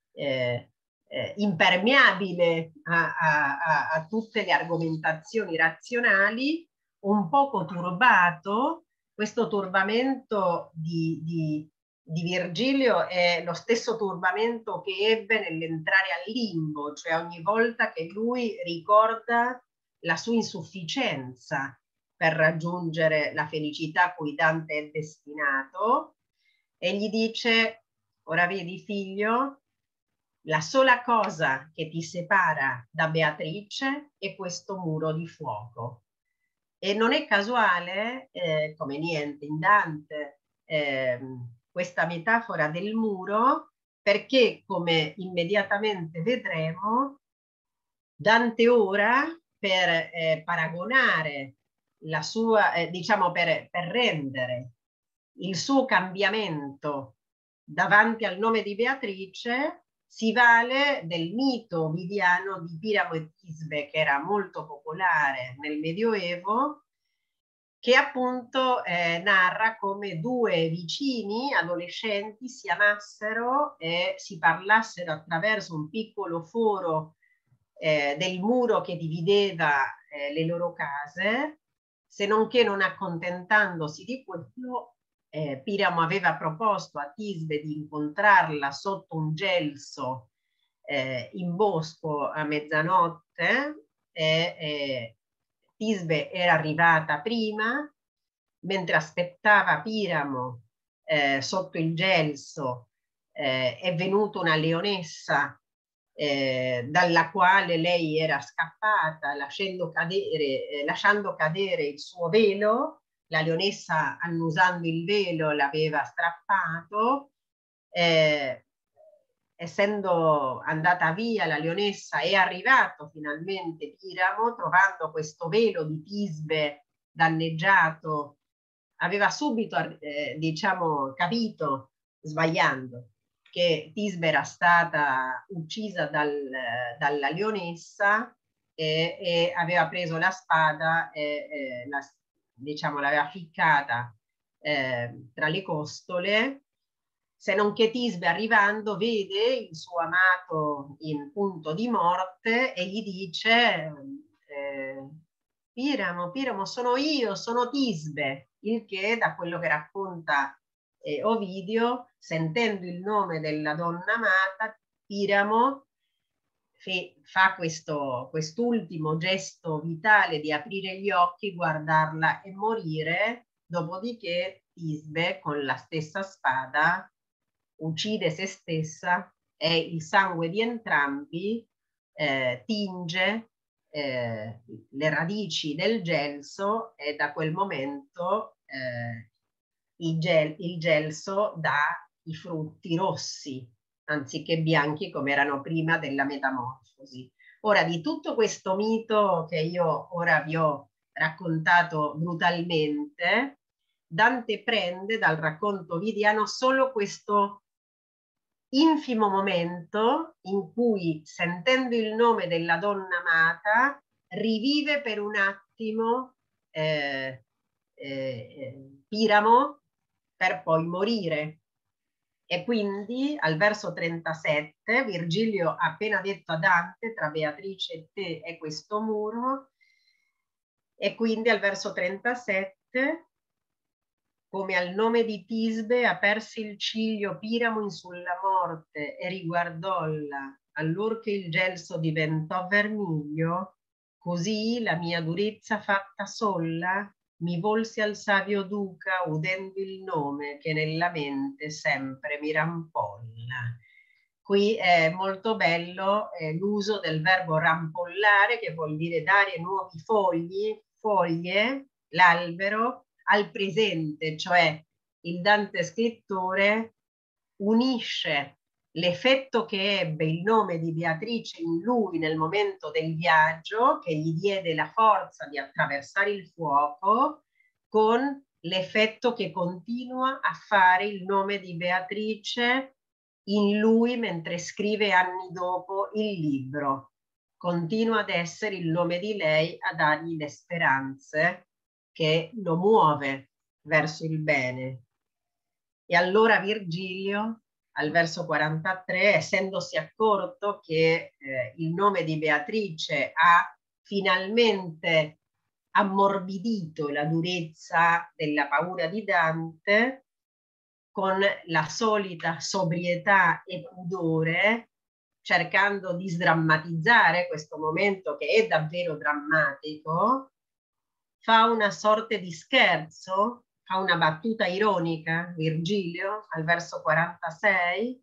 impermeabile a tutte le argomentazioni razionali, un poco turbato. Questo turbamento di Virgilio è lo stesso turbamento che ebbe nell'entrare al limbo, cioè ogni volta che lui ricorda la sua insufficienza per raggiungere la felicità a cui Dante è destinato, e gli dice: ora vedi, figlio, la sola cosa che ti separa da Beatrice è questo muro di fuoco. E non è casuale, come niente in Dante, questa metafora del muro, perché, come immediatamente vedremo, Dante ora, per paragonare la sua, diciamo per rendere il suo cambiamento davanti al nome di Beatrice, si vale del mito ovidiano di Piramo e Tisbe, che era molto popolare nel Medioevo, che appunto narra come due vicini adolescenti si amassero e si parlassero attraverso un piccolo foro del muro che divideva le loro case, se non che, non accontentandosi di quello, Piramo aveva proposto a Tisbe di incontrarla sotto un gelso in bosco a mezzanotte, e Tisbe era arrivata prima, mentre aspettava Piramo sotto il gelso è venuta una leonessa dalla quale lei era scappata, lasciando cadere il suo velo. La leonessa, annusando il velo, l'aveva strappato. Essendo andata via la leonessa, è arrivato finalmente Piramo, trovando questo velo di Tisbe danneggiato. Aveva subito diciamo capito, sbagliando, che Tisbe era stata uccisa dalla leonessa, e aveva preso la spada e diciamo l'aveva ficcata tra le costole, se non che Tisbe, arrivando, vede il suo amato in punto di morte e gli dice: Piramo, Piramo, sono io, sono Tisbe. Il che, da quello che racconta Ovidio, sentendo il nome donna amata, Piramo fa quest'ultimo gesto vitale di aprire gli occhi, guardarla e morire. Dopodiché Tisbe, con la stessa spada, uccide se stessa, e il sangue di entrambi tinge le radici del gelso, e da quel momento il gelso dà i frutti rossi anziché bianchi come erano prima della metamorfosi. Ora, di tutto questo mito che io ora vi ho raccontato brutalmente, Dante prende dal racconto ovidiano solo questo infimo momento in cui, sentendo il nome della donna amata, rivive per un attimo Piramo per poi morire. E quindi al verso 37 Virgilio ha appena detto a Dante: tra Beatrice e te è questo muro, e quindi al verso 37: come al nome di Tisbe aperse il ciglio Piramo in sulla morte e riguardolla, allor che il gelso diventò vermiglio, così la mia durezza fatta solla mi volsi al savio duca udendo il nome che nella mente sempre mi rampolla. Qui è molto bello l'uso del verbo rampollare, che vuol dire dare nuovi foglie, l'albero, al presente, cioè il Dante scrittore unisce l'effetto che ebbe il nome di Beatrice in lui nel momento del viaggio, che gli diede la forza di attraversare il fuoco, con l'effetto che continua a fare il nome di Beatrice in lui mentre scrive anni dopo il libro. Continua ad essere il nome di lei a dargli le speranze che lo muove verso il bene. E allora Virgilio, al verso 43, essendosi accorto che il nome di Beatrice ha finalmente ammorbidito la durezza della paura di Dante, con la solita sobrietà e pudore, cercando di sdrammatizzare questo momento che è davvero drammatico, fa una sorta di scherzo, fa una battuta ironica, Virgilio, al verso 46,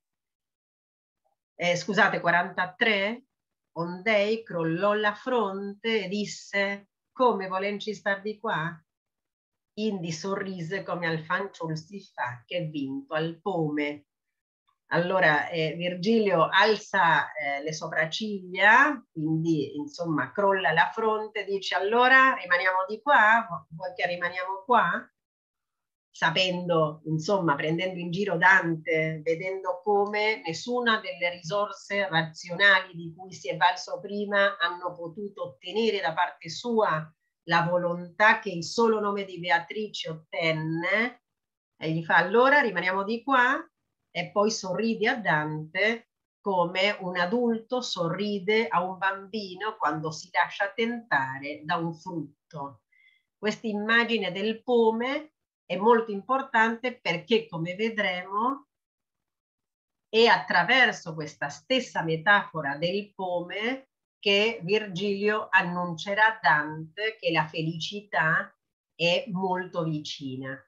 scusate, 43, ond'ei crollò la fronte e disse: come volenci star di qua? Indi sorrise come al fanciul si fa che è vinto al pome. Allora Virgilio alza le sopracciglia, quindi insomma crolla la fronte, dice: allora rimaniamo di qua? Vuoi che rimaniamo qua? Sapendo, insomma, prendendo in giro Dante, vedendo come nessuna delle risorse razionali di cui si è valso prima hanno potuto ottenere da parte sua la volontà che il solo nome di Beatrice ottenne, e gli fa: allora rimaniamo di qua? E poi sorride a Dante come un adulto sorride a un bambino quando si lascia tentare da un frutto. Questa immagine del pome è molto importante perché, come vedremo, è attraverso questa stessa metafora del pome che Virgilio annuncerà a Dante che la felicità è molto vicina.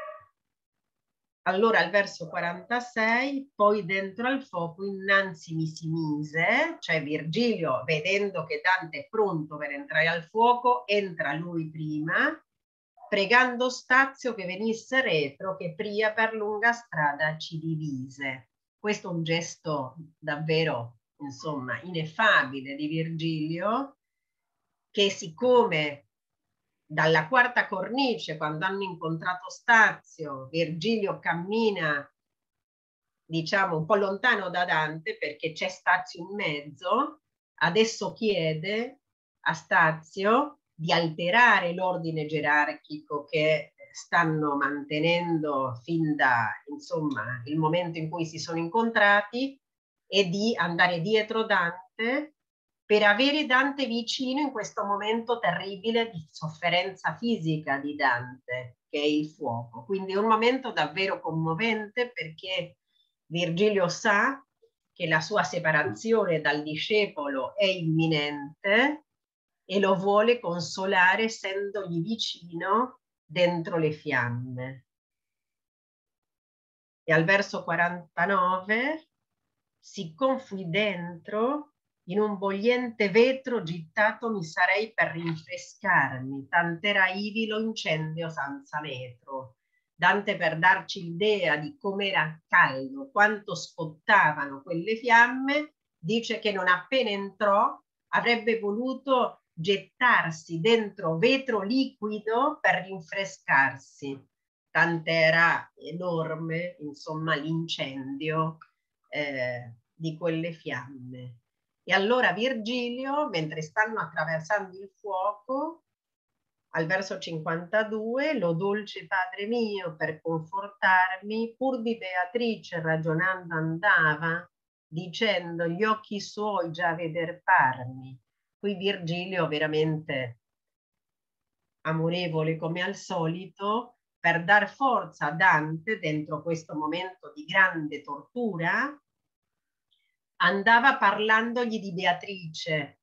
Allora al verso 46, poi dentro al fuoco innanzi mi si mise, cioè Virgilio, vedendo che Dante è pronto per entrare al fuoco, entra lui prima, pregando Stazio che venisse retro, che pria per lunga strada ci divise. Questo è un gesto davvero, insomma, ineffabile di Virgilio, che siccome dalla quarta cornice, quando hanno incontrato Stazio, Virgilio cammina, diciamo, un po' lontano da Dante perché c'è Stazio in mezzo, adesso chiede a Stazio di alterare l'ordine gerarchico che stanno mantenendo fin da, insomma, il momento in cui si sono incontrati, e di andare dietro Dante per avere Dante vicino in questo momento terribile di sofferenza fisica di Dante, che è il fuoco. Quindi è un momento davvero commovente perché Virgilio sa che la sua separazione dal discepolo è imminente e lo vuole consolare essendogli vicino dentro le fiamme. E al verso 49, siccome fui dentro, in un bogliente vetro gittato mi sarei per rinfrescarmi, tant'era ivi lo incendio senza metro. Dante, per darci l'idea di com'era caldo, quanto scottavano quelle fiamme, dice che non appena entrò avrebbe voluto gettarsi dentro vetro liquido per rinfrescarsi. Tant'era enorme, insomma, l'incendio di quelle fiamme. E allora Virgilio, mentre stanno attraversando il fuoco, al verso 52, lo dolce Padre mio, per confortarmi, pur di Beatrice ragionando andava, dicendo gli occhi suoi già veder parmi. Qui Virgilio veramente amorevole come al solito, per dar forza a Dante dentro questo momento di grande tortura, andava parlandogli di Beatrice,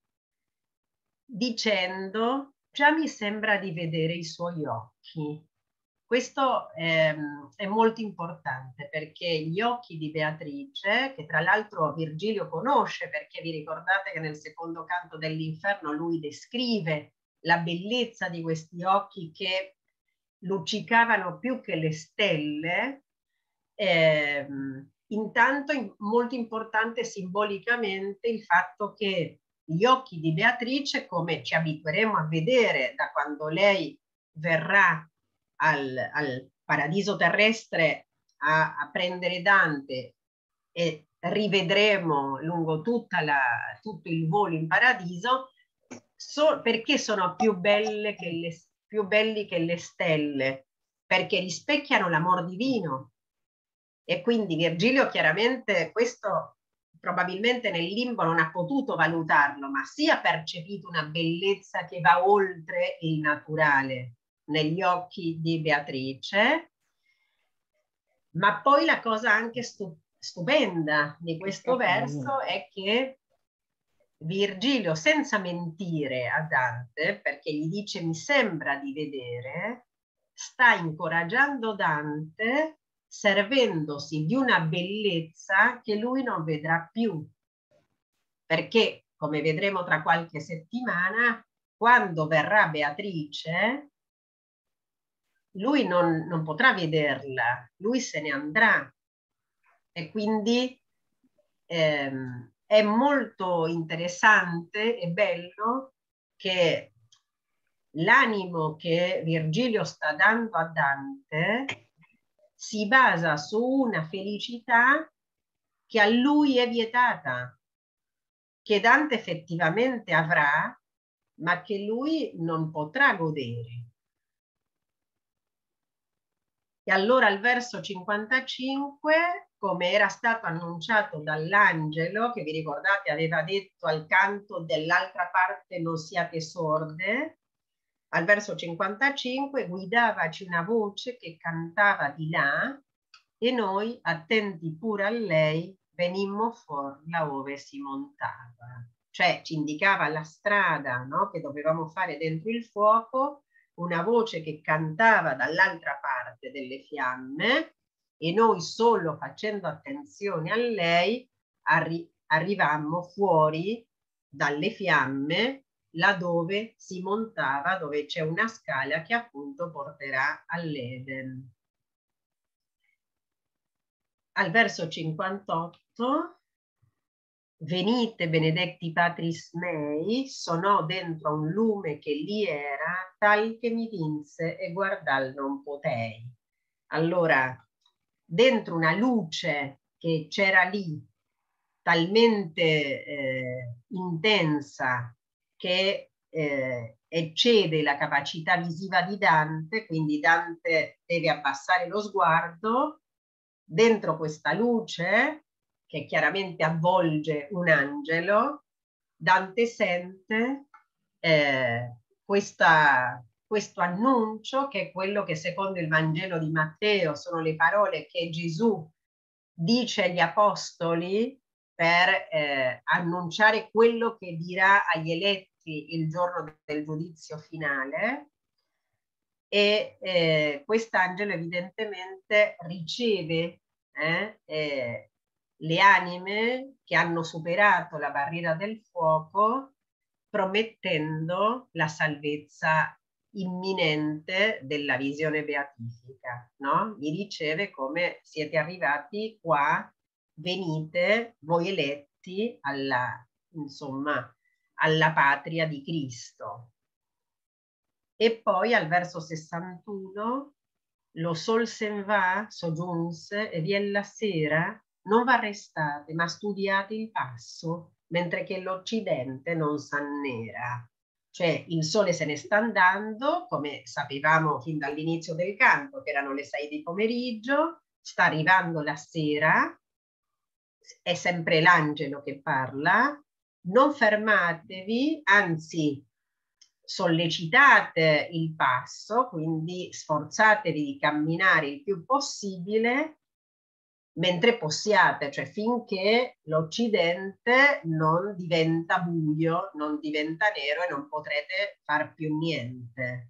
dicendo già mi sembra di vedere i suoi occhi. Questo è molto importante perché gli occhi di Beatrice, che tra l'altro Virgilio conosce, perché vi ricordate che nel secondo canto dell'Inferno lui descrive la bellezza di questi occhi che luccicavano più che le stelle, intanto molto importante simbolicamente il fatto che gli occhi di Beatrice, come ci abitueremo a vedere da quando lei verrà al paradiso terrestre a prendere Dante e rivedremo lungo tutto il volo in paradiso, perché sono più belli che le stelle, perché rispecchiano l'amor divino. E quindi Virgilio chiaramente questo probabilmente nel limbo non ha potuto valutarlo, ma sì ha percepito una bellezza che va oltre il naturale negli occhi di Beatrice, ma poi la cosa anche stupenda di questo verso è che Virgilio, senza mentire a Dante, perché gli dice mi sembra di vedere, sta incoraggiando Dante servendosi di una bellezza che lui non vedrà più. Perché, come vedremo tra qualche settimana, quando verrà Beatrice, lui non potrà vederla, lui se ne andrà. E quindi è molto interessante e bello che l'animo che Virgilio sta dando a Dante si basa su una felicità che a lui è vietata, che Dante effettivamente avrà, ma che lui non potrà godere. E allora al verso 55, come era stato annunciato dall'angelo, che vi ricordate aveva detto al canto dell'altra parte non siate sorde, al verso 55 guidavaci una voce che cantava di là e noi, attenti pure a lei, venimmo fuori là ove si montava. Cioè ci indicava la strada, no? Che dovevamo fare dentro il fuoco, una voce che cantava dall'altra parte delle fiamme e noi solo facendo attenzione a lei arrivammo fuori dalle fiamme laddove si montava, dove c'è una scala che appunto porterà all'Eden. Al verso 58 venite benedetti patris mei, sonò dentro un lume che lì era, tal che mi vinse e guardal non potei. Allora, dentro una luce che c'era lì, talmente intensa che eccede la capacità visiva di Dante, quindi Dante deve abbassare lo sguardo, dentro questa luce che chiaramente avvolge un angelo, Dante sente questo annuncio che è quello che secondo il Vangelo di Matteo sono le parole che Gesù dice agli apostoli per annunciare quello che dirà agli eletti il giorno del giudizio finale. E quest'angelo evidentemente riceve le anime che hanno superato la barriera del fuoco, promettendo la salvezza imminente della visione beatifica, no? Li riceve come siete arrivati qua, venite voi eletti insomma, alla patria di Cristo. E poi al verso 61 lo sol se'n va, soggiunse, e vien la sera, non v'arrestate, ma studiate il passo, mentre che l'Occidente non s'annera. Cioè il sole se ne sta andando, come sapevamo fin dall'inizio del canto, che erano le 6 di pomeriggio, sta arrivando la sera, è sempre l'angelo che parla, non fermatevi, anzi sollecitate il passo, quindi sforzatevi di camminare il più possibile mentre possiate, cioè finché l'Occidente non diventa buio, non diventa nero e non potrete far più niente.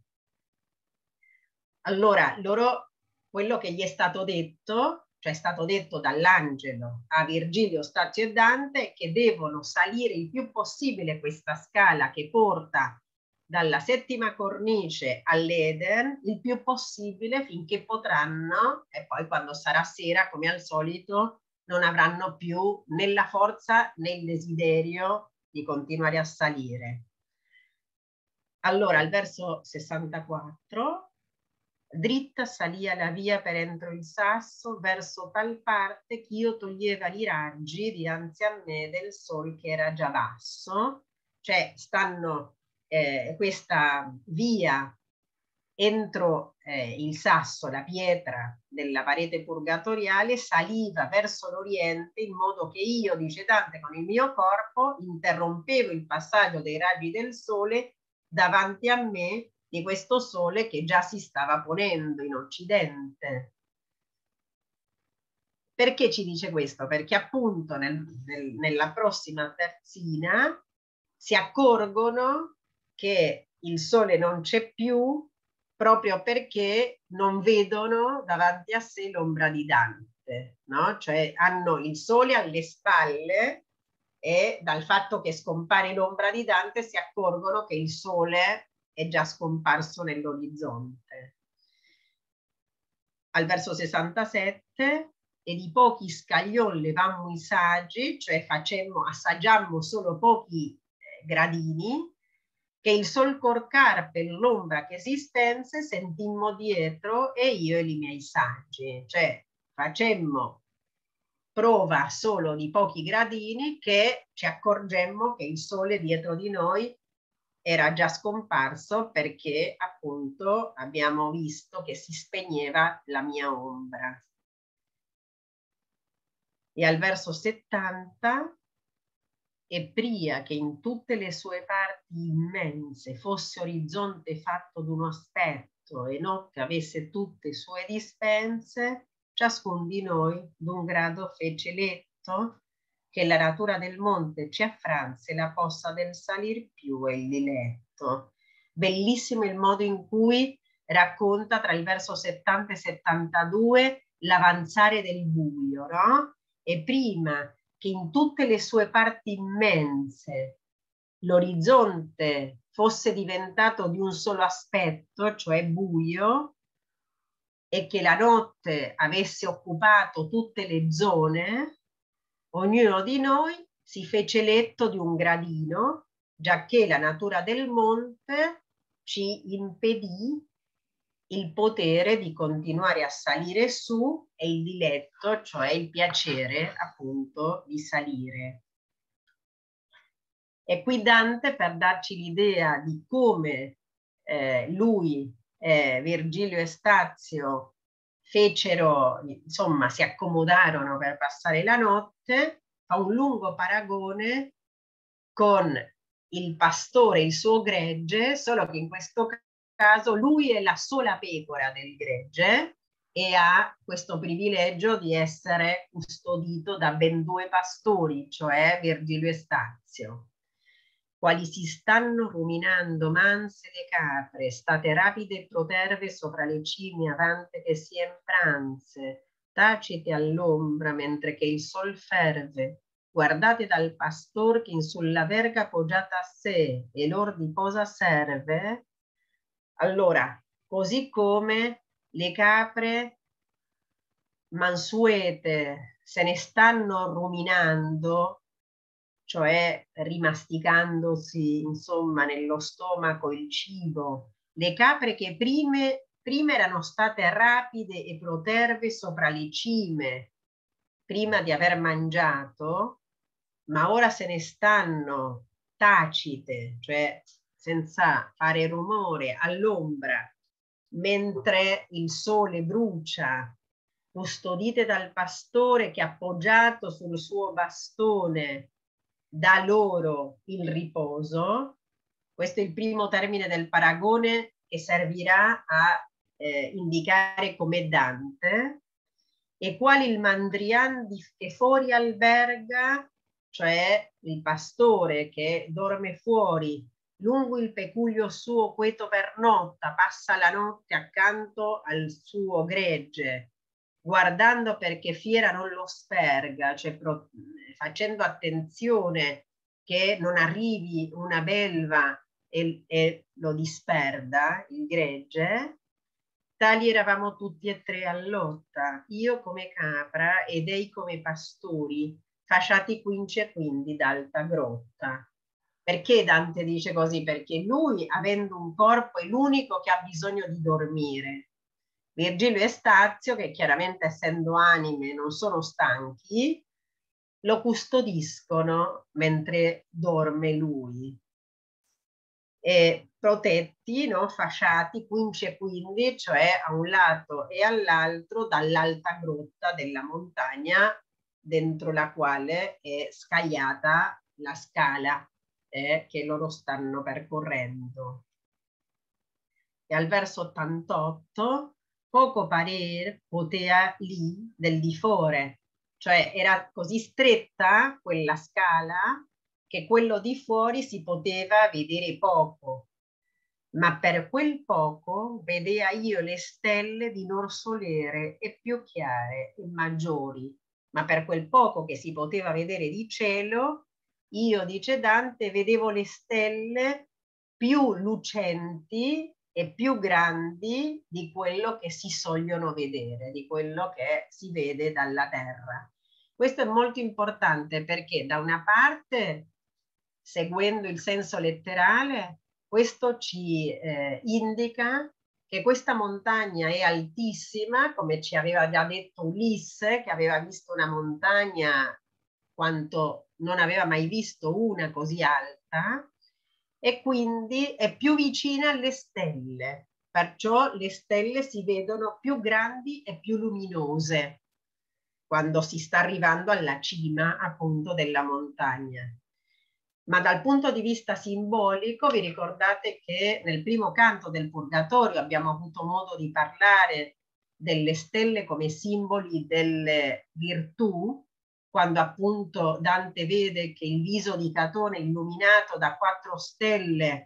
Allora, quello che gli è stato detto, cioè è stato detto dall'angelo a Virgilio, Stazio e Dante, è che devono salire il più possibile questa scala che porta dalla settima cornice all'Eden il più possibile finché potranno, e poi quando sarà sera, come al solito, non avranno più né la forza né il desiderio di continuare a salire. Allora, al verso 64, dritta salia la via per entro il sasso, verso tal parte ch'io toglieva i raggi dinanzi a me del sol che era già basso. Cioè stanno questa via entro il sasso, la pietra della parete purgatoriale, saliva verso l'oriente in modo che io, dice Dante, con il mio corpo interrompevo il passaggio dei raggi del sole davanti a me di questo sole che già si stava ponendo in Occidente. Perché ci dice questo? Perché appunto nella prossima terzina si accorgono che il sole non c'è più proprio perché non vedono davanti a sé l'ombra di Dante, no? Cioè hanno il sole alle spalle e dal fatto che scompare l'ombra di Dante si accorgono che il sole è già scomparso nell'orizzonte. Al verso 67, e di pochi scaglion levammo i saggi, cioè assaggiammo solo pochi gradini, che il sol corcar per l'ombra che esistenze sentimmo dietro e io e i miei saggi. Cioè facemmo prova solo di pochi gradini che ci accorgemmo che il sole dietro di noi era già scomparso perché appunto abbiamo visto che si spegneva la mia ombra. E al verso 70, e pria che in tutte le sue parti immense fosse orizzonte fatto d'uno aspetto e notte avesse tutte sue dispense, ciascun di noi d'un grado fece letto che la natura del monte ci affranse la possa del salir più e il diletto. Bellissimo il modo in cui racconta tra il verso 70 e 72 l'avanzare del buio, no? E prima che in tutte le sue parti immense l'orizzonte fosse diventato di un solo aspetto, cioè buio, e che la notte avesse occupato tutte le zone, ognuno di noi si fece letto di un gradino, giacché la natura del monte ci impedì il potere di continuare a salire su e il diletto, cioè il piacere appunto di salire. E qui Dante, per darci l'idea di come lui, Virgilio e Stazio fecero, insomma, si accomodarono per passare la notte, fa un lungo paragone con il pastore e il suo gregge, solo che in questo caso lui è la sola pecora del gregge e ha questo privilegio di essere custodito da ben 2 pastori, cioè Virgilio e Stazio, quali si stanno ruminando manse le capre, state rapide e proterve sopra le cime avante che sien pranze, tacite all'ombra mentre che il sol ferve, guardate dal pastor che in sulla verga poggiata a sé e lor di posa serve. Allora, così come le capre mansuete se ne stanno ruminando, cioè rimasticandosi insomma nello stomaco il cibo, le capre che prima erano state rapide e proterve sopra le cime, prima di aver mangiato, ma ora se ne stanno tacite, cioè senza fare rumore, all'ombra, mentre il sole brucia, custodite dal pastore che appoggiato sul suo bastone dà loro il riposo. Questo è il primo termine del paragone che servirà a indicare come Dante. E quali il mandrian che fuori alberga, cioè il pastore che dorme fuori, lungo il peculiar suo queto pernotta, passa la notte accanto al suo gregge, guardando perché fiera non lo sperga, cioè facendo attenzione che non arrivi una belva e lo disperda, il gregge. Tali eravamo tutti e tre all'otta, io come capra ed ei come pastori, fasciati quinci e quindi d'alta grotta. Perché Dante dice così? Perché lui, avendo un corpo, è l'unico che ha bisogno di dormire. Virgilio e Stazio, che chiaramente essendo anime non sono stanchi, lo custodiscono mentre dorme lui. E protetti, no? Fasciati, quinci e quindi, cioè a un lato e all'altro dall'alta grotta della montagna dentro la quale è scagliata la scala che loro stanno percorrendo. E al verso 88, poco parer potea lì del di fore, cioè era così stretta quella scala che quello di fuori si poteva vedere poco, ma per quel poco vedea io le stelle di nor solere e più chiare e maggiori, ma per quel poco che si poteva vedere di cielo, io, dice Dante, vedevo le stelle più lucenti e più grandi di quello che si sogliono vedere, di quello che si vede dalla terra. Questo è molto importante perché da una parte, seguendo il senso letterale, questo ci indica che questa montagna è altissima, come ci aveva già detto Ulisse, che aveva visto una montagna quanto non aveva mai visto una così alta, e quindi è più vicina alle stelle, perciò le stelle si vedono più grandi e più luminose quando si sta arrivando alla cima appunto della montagna. Ma dal punto di vista simbolico vi ricordate che nel primo canto del Purgatorio abbiamo avuto modo di parlare delle stelle come simboli delle virtù, quando appunto Dante vede che il viso di Catone è illuminato da 4 stelle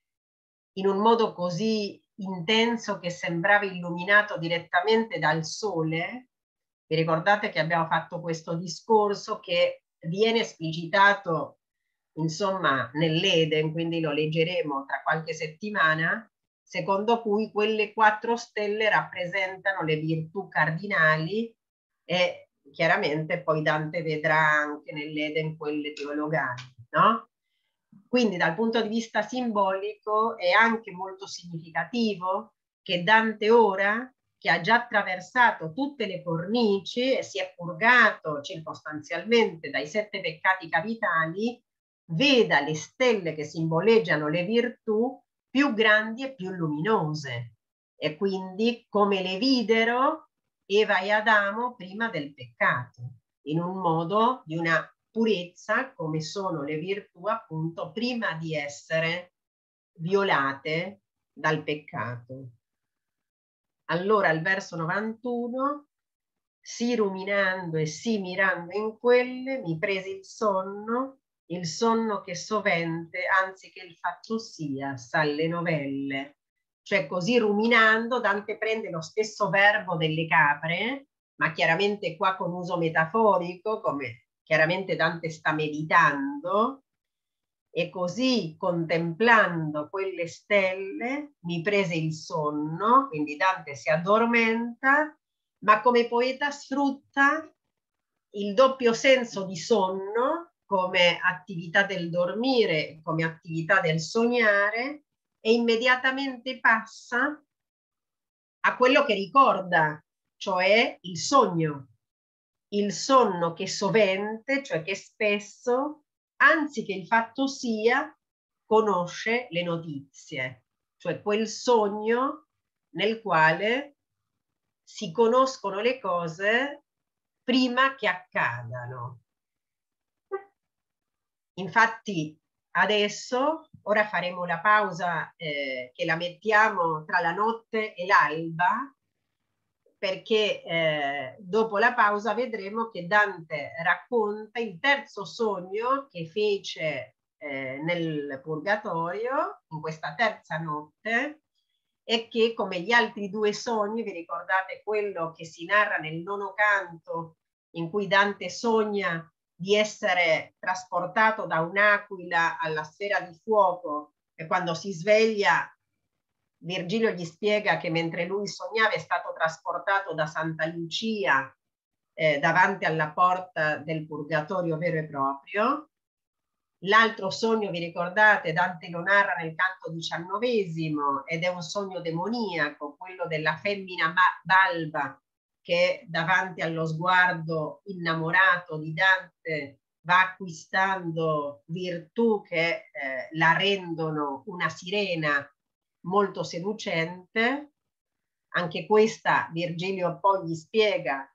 in un modo così intenso che sembrava illuminato direttamente dal sole. Vi ricordate che abbiamo fatto questo discorso che viene esplicitato insomma nell'Eden, quindi lo leggeremo tra qualche settimana, secondo cui quelle 4 stelle rappresentano le virtù cardinali e chiaramente poi Dante vedrà anche nell'Eden quelle teologali, no? Quindi dal punto di vista simbolico è anche molto significativo che Dante ora, che ha già attraversato tutte le cornici e si è purgato circostanzialmente dai 7 peccati capitali, veda le stelle che simboleggiano le virtù più grandi e più luminose. E quindi come le videro Eva e Adamo prima del peccato, in un modo di una purezza come sono le virtù appunto prima di essere violate dal peccato. Allora al verso 91, sì ruminando e sì mirando in quelle, mi prese il sonno che sovente, anzi che il fatto sia, s'alle novelle. Cioè così ruminando Dante prende lo stesso verbo delle capre, ma chiaramente qua con uso metaforico, come chiaramente Dante sta meditando, e così contemplando quelle stelle mi prese il sonno, quindi Dante si addormenta, ma come poeta sfrutta il doppio senso di sonno come attività del dormire, come attività del sognare, e immediatamente passa a quello che ricorda, cioè il sogno. il sonno che sovente, cioè che spesso, anzi che il fatto sia, conosce le notizie, cioè quel sogno nel quale si conoscono le cose prima che accadano. Infatti adesso, ora faremo la pausa che la mettiamo tra la notte e l'alba, perché dopo la pausa vedremo che Dante racconta il terzo sogno che fece nel Purgatorio, in questa terza notte, e che come gli altri due sogni, vi ricordate quello che si narra nel nono canto, in cui Dante sogna di essere trasportato da un'aquila alla sfera di fuoco e quando si sveglia Virgilio gli spiega che mentre lui sognava è stato trasportato da Santa Lucia davanti alla porta del Purgatorio vero e proprio. L'altro sogno, vi ricordate, Dante lo narra nel canto 19 ed è un sogno demoniaco, quello della femmina balba che davanti allo sguardo innamorato di Dante va acquistando virtù che la rendono una sirena molto seducente. Anche questa Virgilio poi gli spiega,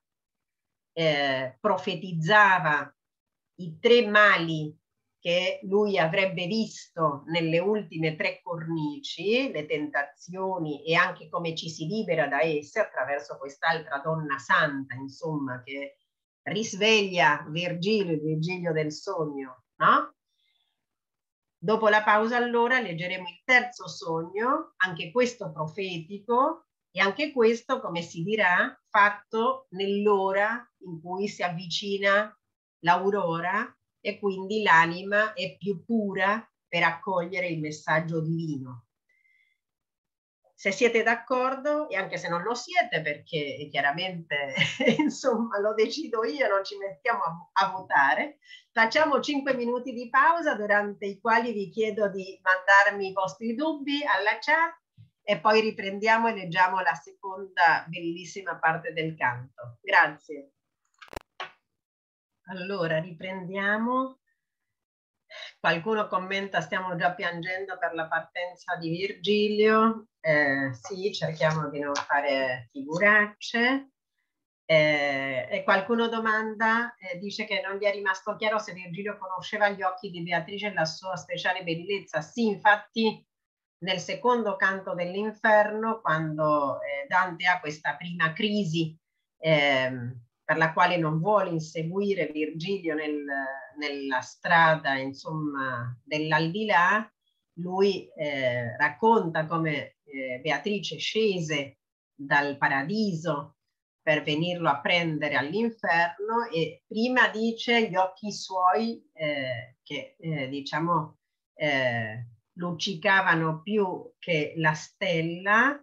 profetizzava i tre mali che lui avrebbe visto nelle ultime tre cornici, le tentazioni e anche come ci si libera da esse attraverso quest'altra donna santa, insomma, che risveglia Virgilio, il Virgilio del sogno, no? Dopo la pausa allora leggeremo il terzo sogno, anche questo profetico e anche questo, come si dirà, fatto nell'ora in cui si avvicina l'aurora e quindi l'anima è più pura per accogliere il messaggio divino. Se siete d'accordo, e anche se non lo siete, perché chiaramente insomma lo decido io, non ci mettiamo a votare, facciamo 5 minuti di pausa durante i quali vi chiedo di mandarmi i vostri dubbi alla chat e poi riprendiamo e leggiamo la seconda bellissima parte del canto. Grazie. Allora, riprendiamo. Qualcuno commenta stiamo già piangendo per la partenza di Virgilio. Sì, cerchiamo di non fare figuracce. E qualcuno domanda, dice che non gli è rimasto chiaro se Virgilio conosceva gli occhi di Beatrice e la sua speciale bellezza. Sì, infatti nel secondo canto dell'Inferno, quando Dante ha questa prima crisi per la quale non vuole inseguire Virgilio nella strada, insomma, dell'aldilà, lui racconta come Beatrice scese dal paradiso per venirlo a prendere all'inferno e prima dice gli occhi suoi che diciamo luccicavano più che la stella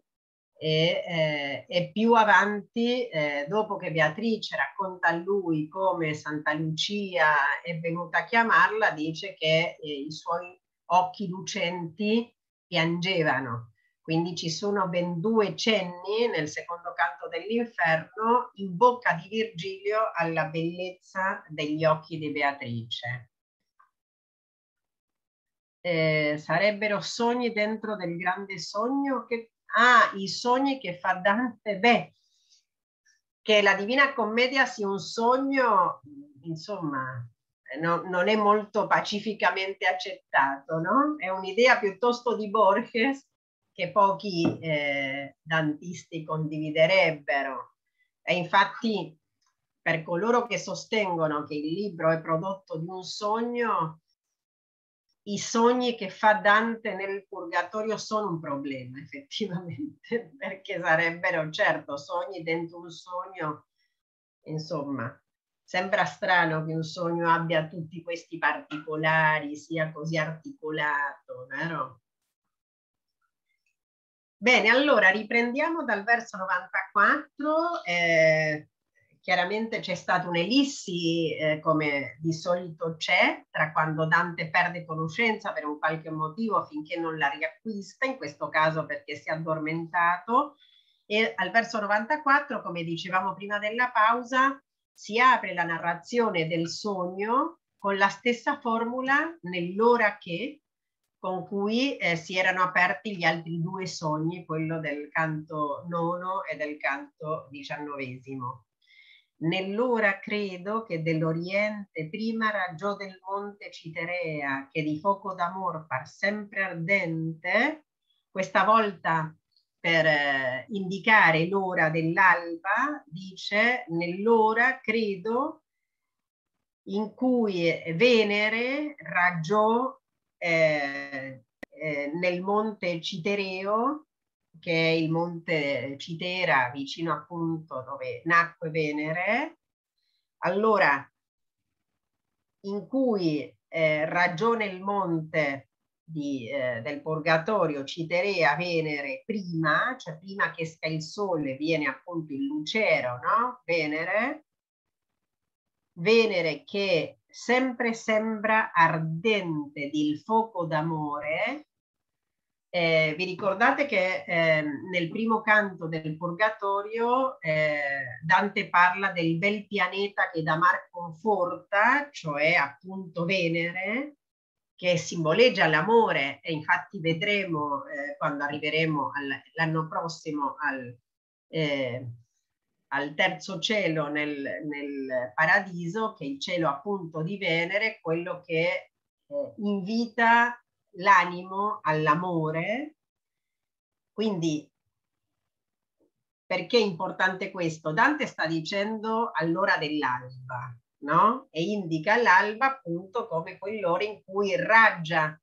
e più avanti, dopo che Beatrice racconta a lui come Santa Lucia è venuta a chiamarla, dice che i suoi occhi lucenti piangevano. Quindi ci sono ben due cenni nel secondo canto dell'Inferno in bocca di Virgilio alla bellezza degli occhi di Beatrice. Sarebbero sogni dentro del grande sogno che i sogni che fa Dante, beh, che la Divina Commedia sia un sogno, insomma, non è molto pacificamente accettato, no? È un'idea piuttosto di Borges che pochi dantisti condividerebbero. E infatti, per coloro che sostengono che il libro è prodotto di un sogno, i sogni che fa Dante nel Purgatorio sono un problema effettivamente, perché sarebbero certo sogni dentro un sogno, insomma, sembra strano che un sogno abbia tutti questi particolari, sia così articolato, vero? Bene, allora riprendiamo dal verso 94. Chiaramente c'è stata un'ellissi, come di solito c'è, tra quando Dante perde conoscenza per un qualche motivo finché non la riacquista, in questo caso perché si è addormentato, e al verso 94, come dicevamo prima della pausa, si apre la narrazione del sogno con la stessa formula nell'ora che, con cui si erano aperti gli altri due sogni, quello del canto nono e del canto 19. Nell'ora credo che dell'Oriente prima ragiò del monte Citerea, che di fuoco d'amor par sempre ardente, questa volta per indicare l'ora dell'alba, dice nell'ora credo in cui Venere ragiò nel monte Citereo, che è il monte Citera, vicino appunto dove nacque Venere. Allora, in cui ragiona il monte del Purgatorio, Citerea, Venere, prima, cioè prima che esca il sole viene appunto il lucero, no? Venere che sempre sembra ardente di il fuoco d'amore. Vi ricordate che nel primo canto del Purgatorio Dante parla del bel pianeta che da mar conforta, cioè appunto Venere, che simboleggia l'amore, e infatti vedremo quando arriveremo l'anno prossimo al terzo cielo nel paradiso, che è il cielo appunto di Venere, quello che invita l'animo all'amore. Quindi perché è importante questo? Dante sta dicendo all'ora dell'alba, no? E indica l'alba appunto come quell'ora in cui raggia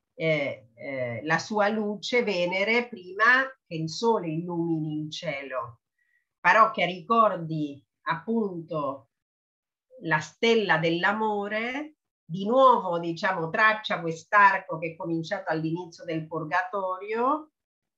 la sua luce Venere prima che il sole illumini il cielo. Però che ricordi appunto la stella dell'amore, di nuovo diciamo traccia quest'arco che è cominciato all'inizio del Purgatorio,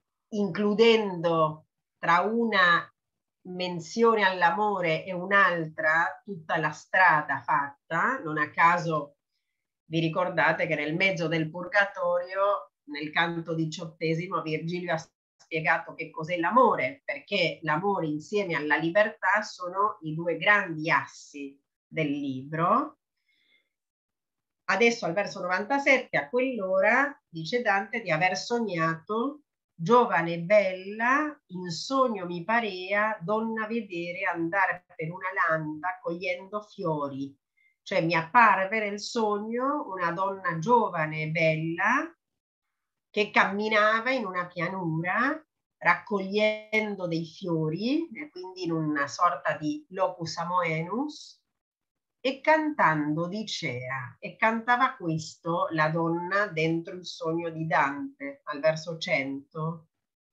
includendo tra una menzione all'amore e un'altra tutta la strada fatta. Non a caso vi ricordate che nel mezzo del Purgatorio, nel canto 18, Virgilio ha spiegato che cos'è l'amore, perché l'amore insieme alla libertà sono i due grandi assi del libro. Adesso al verso 97, a quell'ora dice Dante di aver sognato giovane e bella, in sogno mi parea donna vedere andare per una landa cogliendo fiori. Cioè mi apparve nel sogno una donna giovane e bella che camminava in una pianura raccogliendo dei fiori, quindi in una sorta di locus amoenus, e cantando dicea, e cantava questo la donna dentro il sogno di Dante, al verso 100.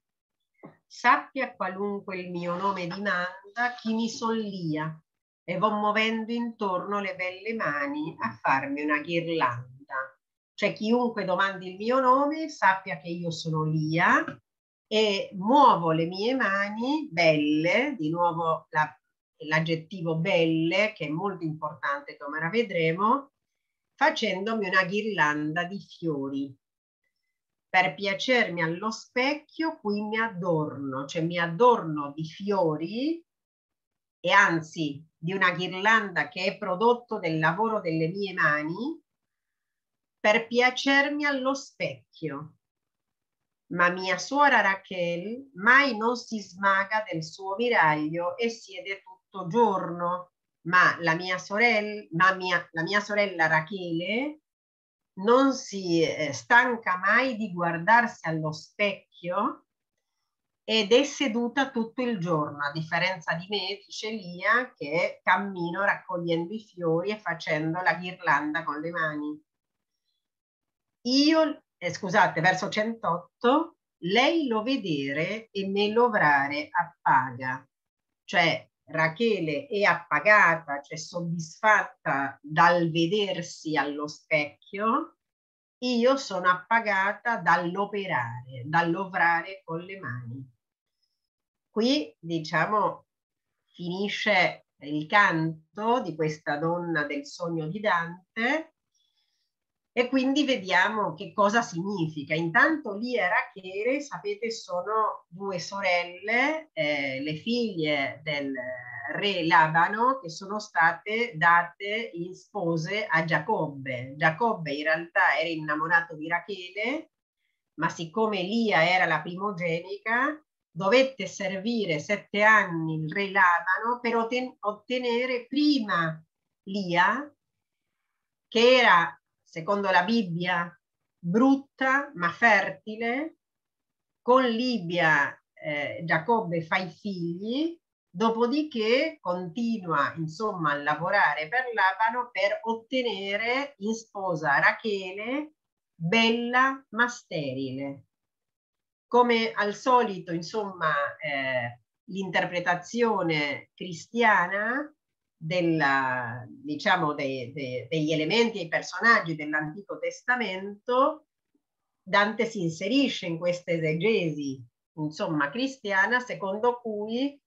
Sappia qualunque il mio nome dimanda, chi mi sollia, e vo muovendo intorno le belle mani a farmi una ghirlanda. Cioè chiunque domandi il mio nome sappia che io sono Lia e muovo le mie mani belle, di nuovo l'aggettivo belle, che è molto importante come ora vedremo, facendomi una ghirlanda di fiori. Per piacermi allo specchio qui mi adorno, cioè mi adorno di fiori e anzi di una ghirlanda che è prodotto del lavoro delle mie mani per piacermi allo specchio. Ma mia suora Rachel mai non si smaga del suo miraglio e siede tutto giorno, ma la mia sorella Rachele non si stanca mai di guardarsi allo specchio ed è seduta tutto il giorno, a differenza di me, dice Lia, che cammino raccogliendo i fiori e facendo la ghirlanda con le mani. Io, scusate, verso 108, lei lo vedere e me lovrare appaga. Cioè Rachele è appagata, cioè soddisfatta dal vedersi allo specchio, io sono appagata dall'operare, dall'ovrare con le mani. Qui, diciamo, finisce il canto di questa donna del sogno di Dante e quindi vediamo che cosa significa. Intanto Lia e Rachele, sapete, sono due sorelle, le figlie del re Labano, che sono state date in spose a Giacobbe. Giacobbe in realtà era innamorato di Rachele, ma siccome Lia era la primogenica, dovette servire 7 anni il re Labano per ottenere prima Lia, che era, secondo la Bibbia, brutta ma fertile. Con Libia Giacobbe fa i figli, dopodiché continua insomma a lavorare per Labano per ottenere in sposa Rachele, bella ma sterile. Come al solito, insomma, l'interpretazione cristiana diciamo, degli elementi e i personaggi dell'Antico Testamento, Dante si inserisce in questa esegesi, insomma, cristiana, secondo cui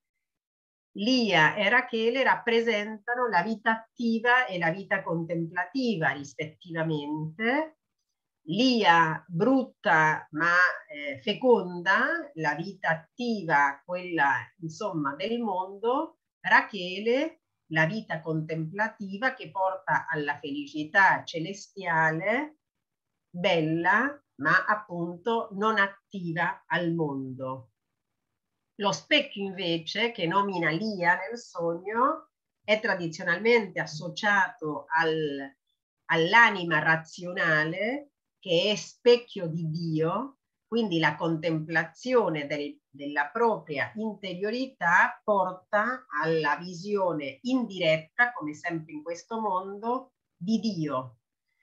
Lia e Rachele rappresentano la vita attiva e la vita contemplativa, rispettivamente. Lia brutta ma feconda, la vita attiva, quella insomma del mondo. Rachele, la vita contemplativa che porta alla felicità celestiale, bella ma appunto non attiva al mondo. Lo specchio invece, che nomina Lia nel sogno, è tradizionalmente associato all'anima razionale, che è specchio di Dio, quindi la contemplazione della propria interiorità porta alla visione indiretta, come sempre in questo mondo, di Dio.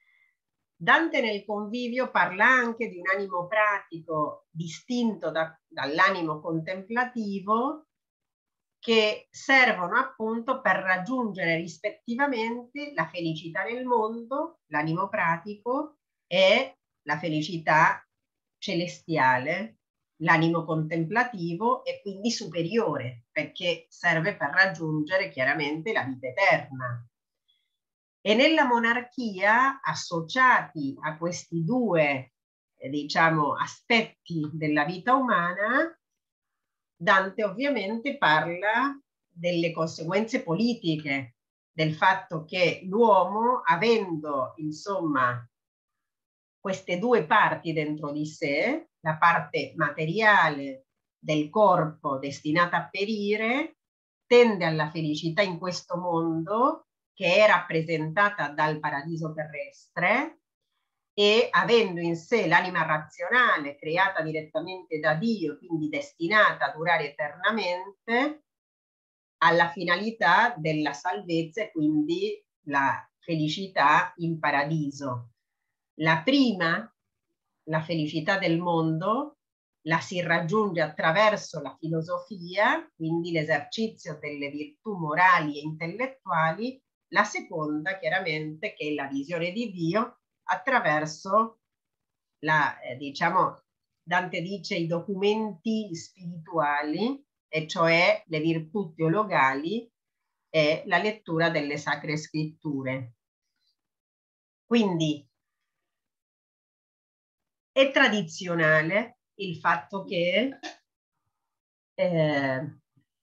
Dante nel Convivio parla anche di un animo pratico distinto dall'animo contemplativo, che servono appunto per raggiungere rispettivamente la felicità nel mondo, l'animo pratico, e la felicità celestiale, l'animo contemplativo, e quindi superiore, perché serve per raggiungere chiaramente la vita eterna. E nella monarchia, associati a questi due, diciamo, aspetti della vita umana, Dante ovviamente parla delle conseguenze politiche, del fatto che l'uomo, avendo insomma queste due parti dentro di sé, la parte materiale del corpo destinata a perire, tende alla felicità in questo mondo, che è rappresentata dal paradiso terrestre, e avendo in sé l'anima razionale creata direttamente da Dio, quindi destinata a durare eternamente, alla finalità della salvezza e quindi la felicità in paradiso. La prima, la felicità del mondo, la si raggiunge attraverso la filosofia, quindi l'esercizio delle virtù morali e intellettuali. La seconda, chiaramente, che è la visione di Dio, attraverso diciamo, Dante dice i documenti spirituali, e cioè le virtù teologali e la lettura delle sacre scritture. Quindi è tradizionale il fatto che per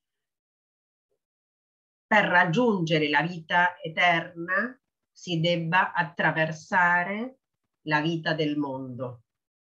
raggiungere la vita eterna si debba attraversare la vita del mondo.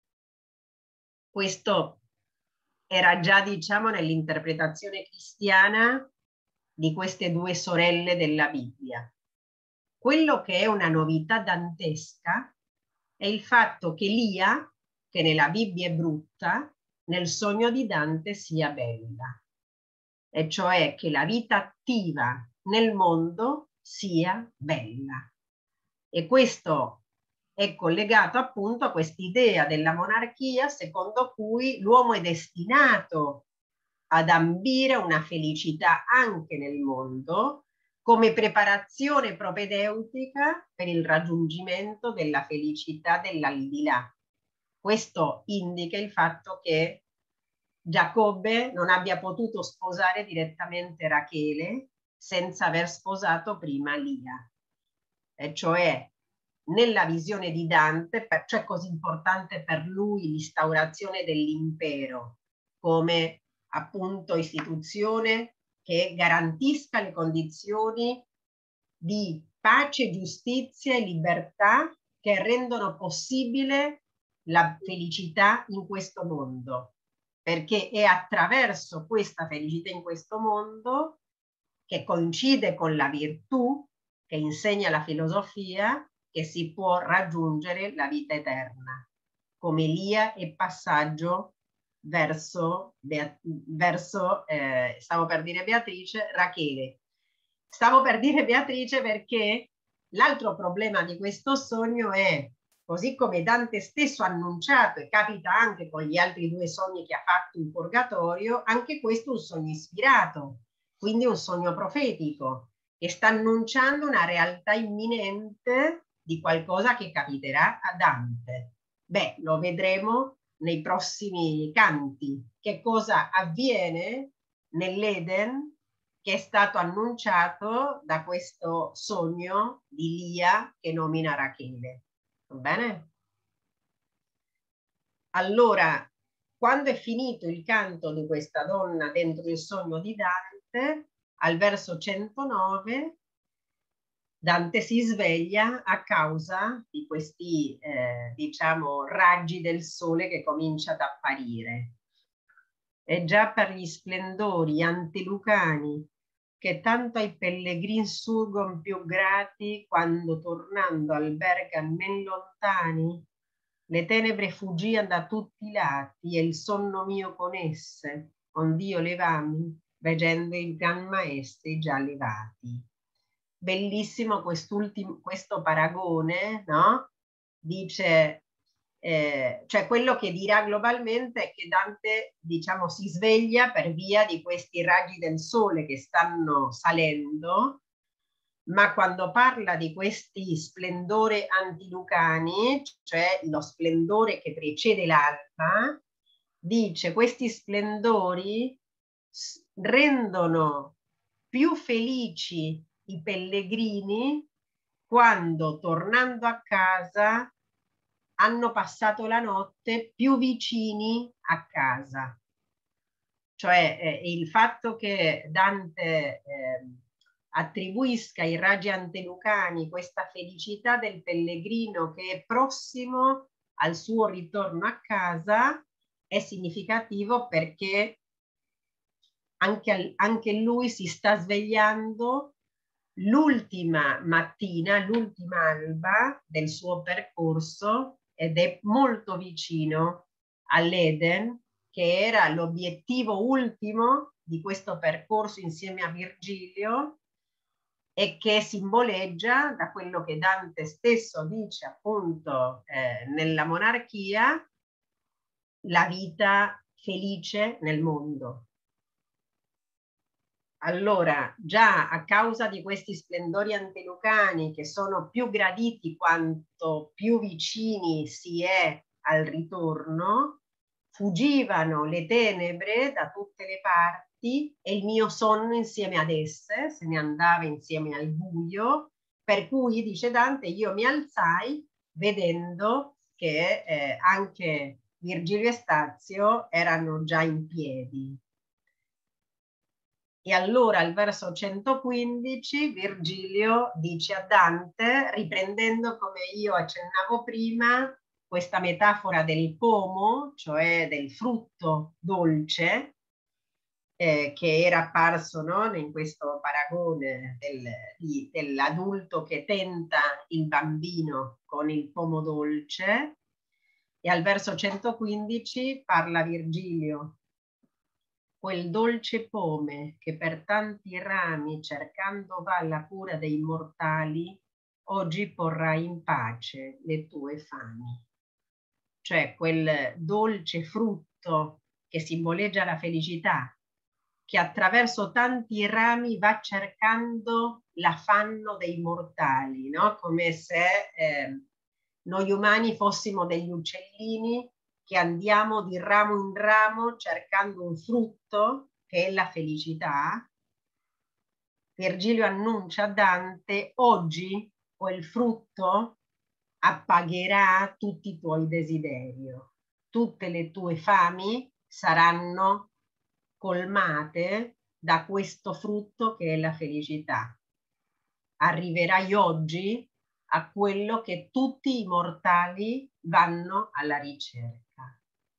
Questo era già, diciamo, nell'interpretazione cristiana di queste due sorelle della Bibbia. Quello che è una novità dantesca è il fatto che Lia, che nella Bibbia è brutta, nel sogno di Dante sia bella, e cioè che la vita attiva nel mondo sia bella. E questo è collegato appunto a quest'idea della monarchia, secondo cui l'uomo è destinato ad ambire una felicità anche nel mondo, come preparazione propedeutica per il raggiungimento della felicità dell'aldilà. Questo indica il fatto che Giacobbe non abbia potuto sposare direttamente Rachele senza aver sposato prima Lia. E cioè, nella visione di Dante, perciò è così importante per lui l'instaurazione dell'impero come appunto istituzione che garantisca le condizioni di pace, giustizia e libertà che rendono possibile la felicità in questo mondo, perché è attraverso questa felicità in questo mondo, che coincide con la virtù che insegna la filosofia, che si può raggiungere la vita eterna, come via e passaggio verso stavo per dire Beatrice, Rachele. Stavo per dire Beatrice perché l'altro problema di questo sogno è, così come Dante stesso ha annunciato, e capita anche con gli altri due sogni che ha fatto in Purgatorio, anche questo è un sogno ispirato, quindi un sogno profetico, che sta annunciando una realtà imminente di qualcosa che capiterà a Dante. Beh, lo vedremo nei prossimi canti. Che cosa avviene nell'Eden che è stato annunciato da questo sogno di Lia che nomina Rachele. Va bene? Allora, quando è finito il canto di questa donna dentro il sogno di Dante, al verso 109, Dante si sveglia a causa di questi, diciamo, raggi del sole che comincia ad apparire. E già per gli splendori antelucani che tanto ai pellegrini surgon più grati quando tornando albergan men lontani, le tenebre fuggian da tutti i lati e il sonno mio con esse, ond'io levami, veggendo i gran maestri già levati. Bellissimo questo paragone, no? Dice, cioè quello che dirà globalmente è che Dante, diciamo, si sveglia per via di questi raggi del sole che stanno salendo, ma quando parla di questi splendori antilucani, cioè lo splendore che precede l'alba, dice questi splendori rendono più felici i pellegrini quando tornando a casa hanno passato la notte più vicini a casa. Cioè il fatto che Dante attribuisca ai raggi antelucani questa felicità del pellegrino che è prossimo al suo ritorno a casa è significativo perché anche lui si sta svegliando l'ultima mattina, l'ultima alba del suo percorso ed è molto vicino all'Eden, che era l'obiettivo ultimo di questo percorso insieme a Virgilio e che simboleggia, da quello che Dante stesso dice appunto nella monarchia, la vita felice nel mondo. Allora, già a causa di questi splendori antelucani che sono più graditi quanto più vicini si è al ritorno, fuggivano le tenebre da tutte le parti e il mio sonno insieme ad esse, se ne andava insieme al buio, per cui, dice Dante, io mi alzai vedendo che anche Virgilio e Stazio erano già in piedi. E allora al verso 115 Virgilio dice a Dante, riprendendo come io accennavo prima, questa metafora del pomo, cioè del frutto dolce, che era apparso, no, in questo paragone dell'adulto che tenta il bambino con il pomo dolce. E al verso 115 parla Virgilio: quel dolce pome che per tanti rami cercando va la cura dei mortali, oggi porrai in pace le tue fami. Cioè quel dolce frutto che simboleggia la felicità, che attraverso tanti rami va cercando l'affanno dei mortali, no? Come se noi umani fossimo degli uccellini che andiamo di ramo in ramo cercando un frutto che è la felicità. Virgilio annuncia a Dante: oggi quel frutto appagherà tutti i tuoi desideri, tutte le tue fami saranno colmate da questo frutto che è la felicità. Arriverai oggi a quello che tutti i mortali vanno alla ricerca.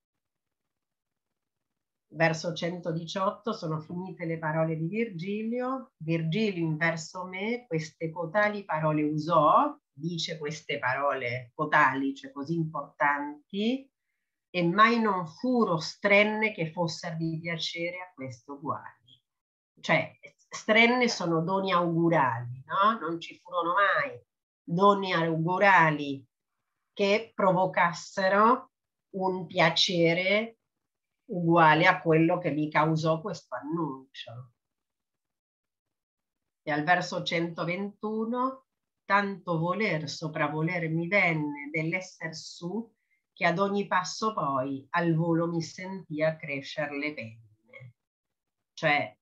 Verso 118 sono finite le parole di Virgilio. Virgilio in verso me queste cotali parole usò, dice queste parole cotali, cioè così importanti, e mai non furo strenne che fossero di piacere a questo uguali. Cioè, strenne sono doni augurali, no? Non ci furono mai doni augurali che provocassero un piacere uguale a quello che mi causò questo annuncio. E al verso 121, tanto voler sopravoler mi venne dell'esser su, che ad ogni passo poi al volo mi sentia crescer le penne. Cioè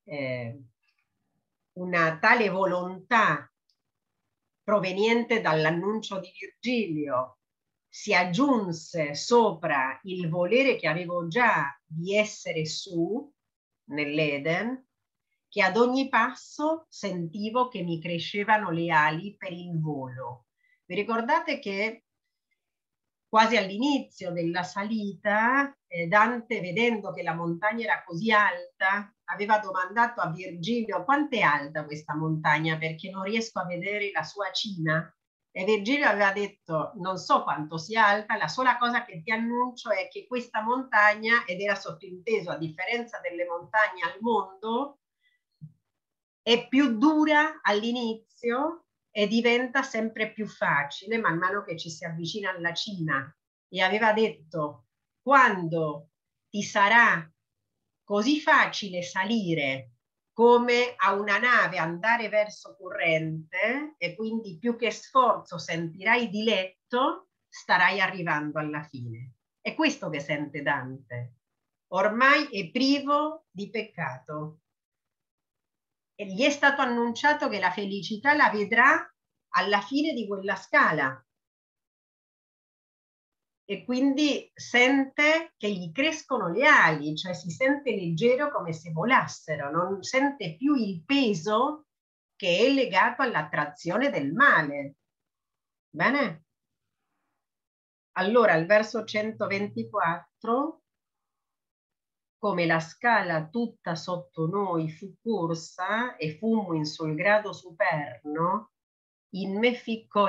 una tale volontà proveniente dall'annuncio di Virgilio si aggiunse sopra il volere che avevo già di essere su nell'Eden, che ad ogni passo sentivo che mi crescevano le ali per il volo. Vi ricordate che quasi all'inizio della salita, Dante, vedendo che la montagna era così alta, aveva domandato a Virgilio quanto è alta questa montagna perché non riesco a vedere la sua cima. E Virgilio aveva detto non so quanto sia alta, la sola cosa che ti annuncio è che questa montagna, ed era sottinteso a differenza delle montagne al mondo, è più dura all'inizio e diventa sempre più facile man mano che ci si avvicina alla cima. E aveva detto quando ti sarà così facile salire come a una nave andare verso corrente e quindi più che sforzo sentirai diletto, starai arrivando alla fine. È questo che sente Dante. Ormai è privo di peccato. E gli è stato annunciato che la felicità la vedrà alla fine di quella scala. E quindi sente che gli crescono le ali, cioè si sente leggero come se volassero, non sente più il peso che è legato all'attrazione del male. Bene? Allora, al verso 124, come la scala tutta sotto noi fu corsa e fummo in sul grado superno, in me ficcò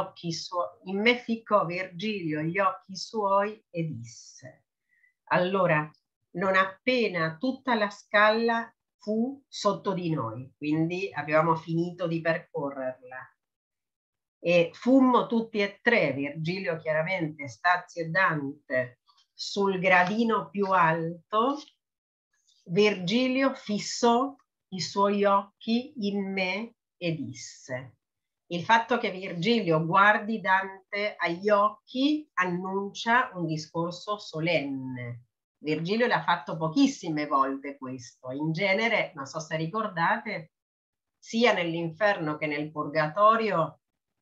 Virgilio gli occhi suoi e disse. Allora, non appena tutta la scala fu sotto di noi, quindi avevamo finito di percorrerla, e fummo tutti e tre, Virgilio chiaramente, Stazio e Dante, sul gradino più alto. Virgilio fissò i suoi occhi in me e disse. Il fatto che Virgilio guardi Dante agli occhi annuncia un discorso solenne. Virgilio l'ha fatto pochissime volte questo. In genere, non so se ricordate, sia nell'inferno che nel purgatorio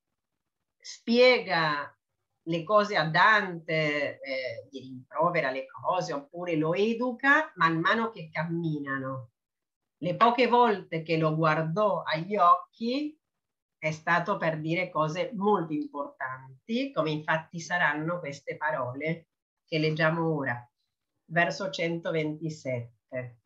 spiega le cose a Dante, gli rimprovera le cose oppure lo educa man mano che camminano. Le poche volte che lo guardò agli occhi è stato per dire cose molto importanti, come infatti saranno queste parole che leggiamo ora, verso 127.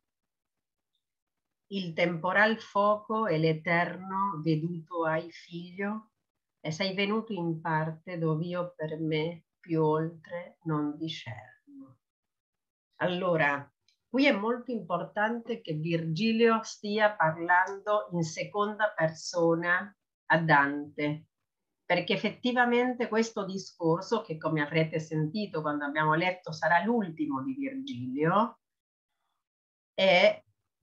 Il temporal fuoco e l'eterno veduto hai figlio, e sei venuto in parte dov'io per me più oltre non discerno. Allora, qui è molto importante che Virgilio stia parlando in seconda persona a Dante, perché effettivamente questo discorso, che come avrete sentito quando abbiamo letto sarà l'ultimo di Virgilio, è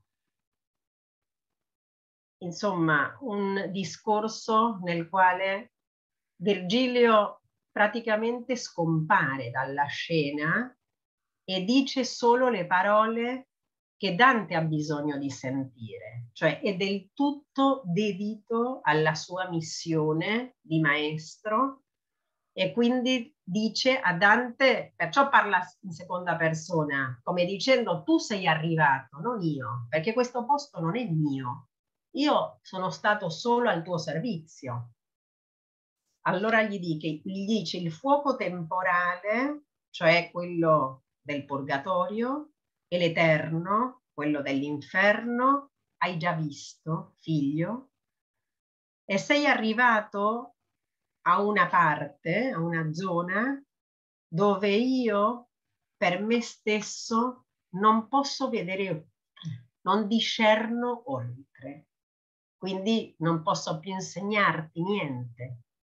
insomma un discorso nel quale Virgilio praticamente scompare dalla scena e dice solo le parole che Dante ha bisogno di sentire, cioè è del tutto dedito alla sua missione di maestro E quindi dice a Dante, perciò parla in seconda persona, come dicendo tu sei arrivato, non io, perché questo posto non è mio. Io sono stato solo al tuo servizio. Allora gli dice il fuoco temporale, cioè quello del purgatorio, e l'eterno, quello dell'inferno, hai già visto, figlio, e sei arrivato a una parte, a una zona dove io per me stesso non posso vedere oltre, non discerno oltre, quindi non posso più insegnarti niente.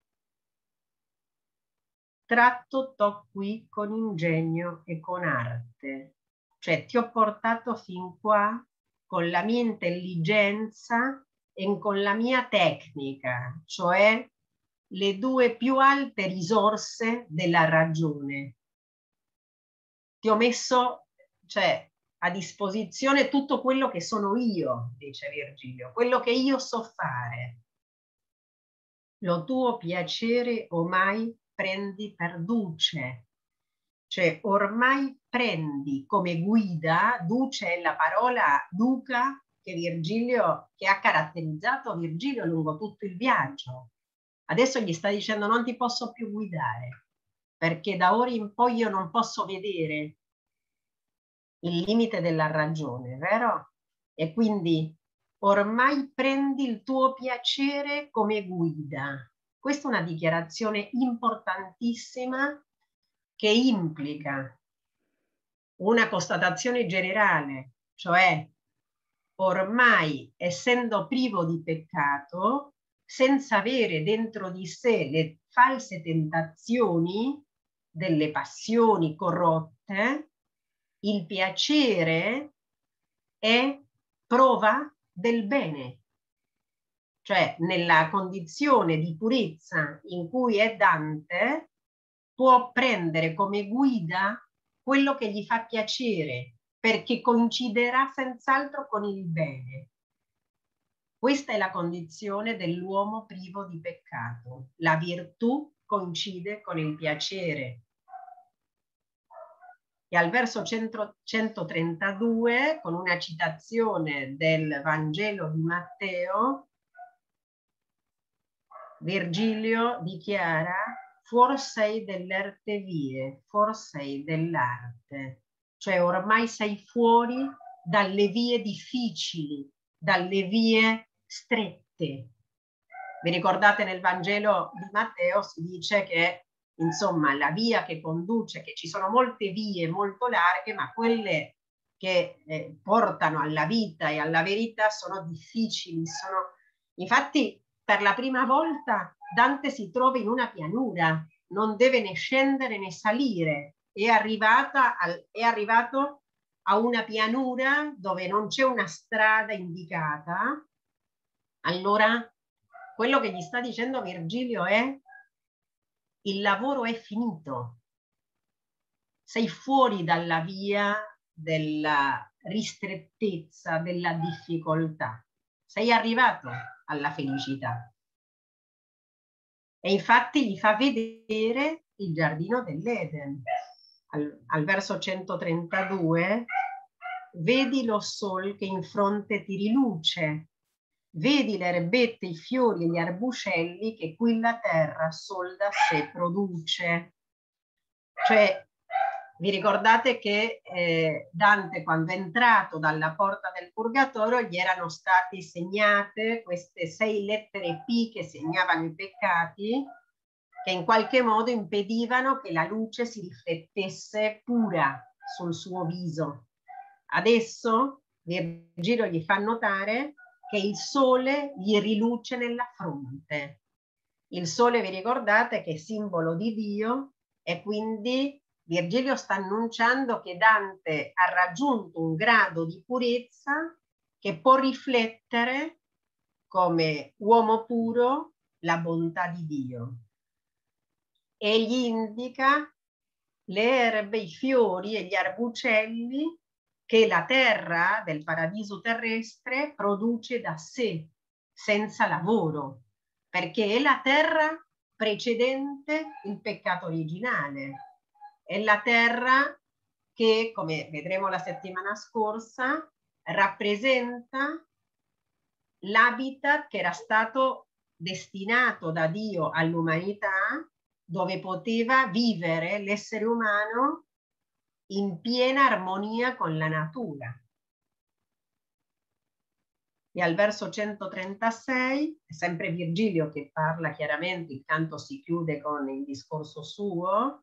Tratto t'ho qui con ingegno e con arte, cioè ti ho portato fin qua con la mia intelligenza e con la mia tecnica, cioè le due più alte risorse della ragione. Ti ho messo, cioè, a disposizione tutto quello che sono io, dice Virgilio, quello che io so fare. Lo tuo piacere ormai prendi per duce, cioè ormai prendi come guida, duce è la parola duca che ha caratterizzato Virgilio lungo tutto il viaggio. Adesso gli sta dicendo non ti posso più guidare, perché da ora in poi io non posso vedere il limite della ragione, vero? E quindi ormai prendi il tuo piacere come guida. Questa è una dichiarazione importantissima che implica una constatazione generale, cioè ormai essendo privo di peccato, senza avere dentro di sé le false tentazioni delle passioni corrotte, il piacere è prova del bene. Cioè nella condizione di purezza in cui è Dante, può prendere come guida quello che gli fa piacere, perché coinciderà senz'altro con il bene. Questa è la condizione dell'uomo privo di peccato. La virtù coincide con il piacere. E al verso 132, con una citazione del Vangelo di Matteo, Virgilio dichiara fuor sei dell'erte vie, fuor sei dell'arte. Cioè ormai sei fuori dalle vie difficili, dalle vie strette. Vi ricordate nel Vangelo di Matteo si dice che insomma la via che conduce, che ci sono molte vie molto larghe, ma quelle che portano alla vita e alla verità sono difficili. Infatti per la prima volta Dante si trova in una pianura, non deve né scendere né salire, è arrivato a una pianura dove non c'è una strada indicata. Allora quello che gli sta dicendo Virgilio è il lavoro è finito, sei fuori dalla via della ristrettezza, della difficoltà, sei arrivato alla felicità. E infatti gli fa vedere il giardino dell'Eden. Al verso 132, vedi lo sol che in fronte ti riluce, vedi le erbette, i fiori e gli arbuscelli che qui la terra sol da sé produce. Cioè, vi ricordate che Dante, quando è entrato dalla porta del Purgatorio, gli erano state segnate queste 6 lettere P che segnavano i peccati, che in qualche modo impedivano che la luce si riflettesse pura sul suo viso. Adesso Virgilio gli fa notare che il sole gli riluce nella fronte. Il sole, vi ricordate, che è simbolo di Dio, e quindi Virgilio sta annunciando che Dante ha raggiunto un grado di purezza che può riflettere come uomo puro la bontà di Dio. E gli indica le erbe, i fiori e gli arbucelli che la terra del paradiso terrestre produce da sé, senza lavoro, perché è la terra precedente il peccato originale. È la terra che, come vedremo la settimana scorsa, rappresenta l'habitat che era stato destinato da Dio all'umanità, dove poteva vivere l'essere umano in piena armonia con la natura. E al verso 136, è sempre Virgilio che parla chiaramente, il canto si chiude con il discorso suo,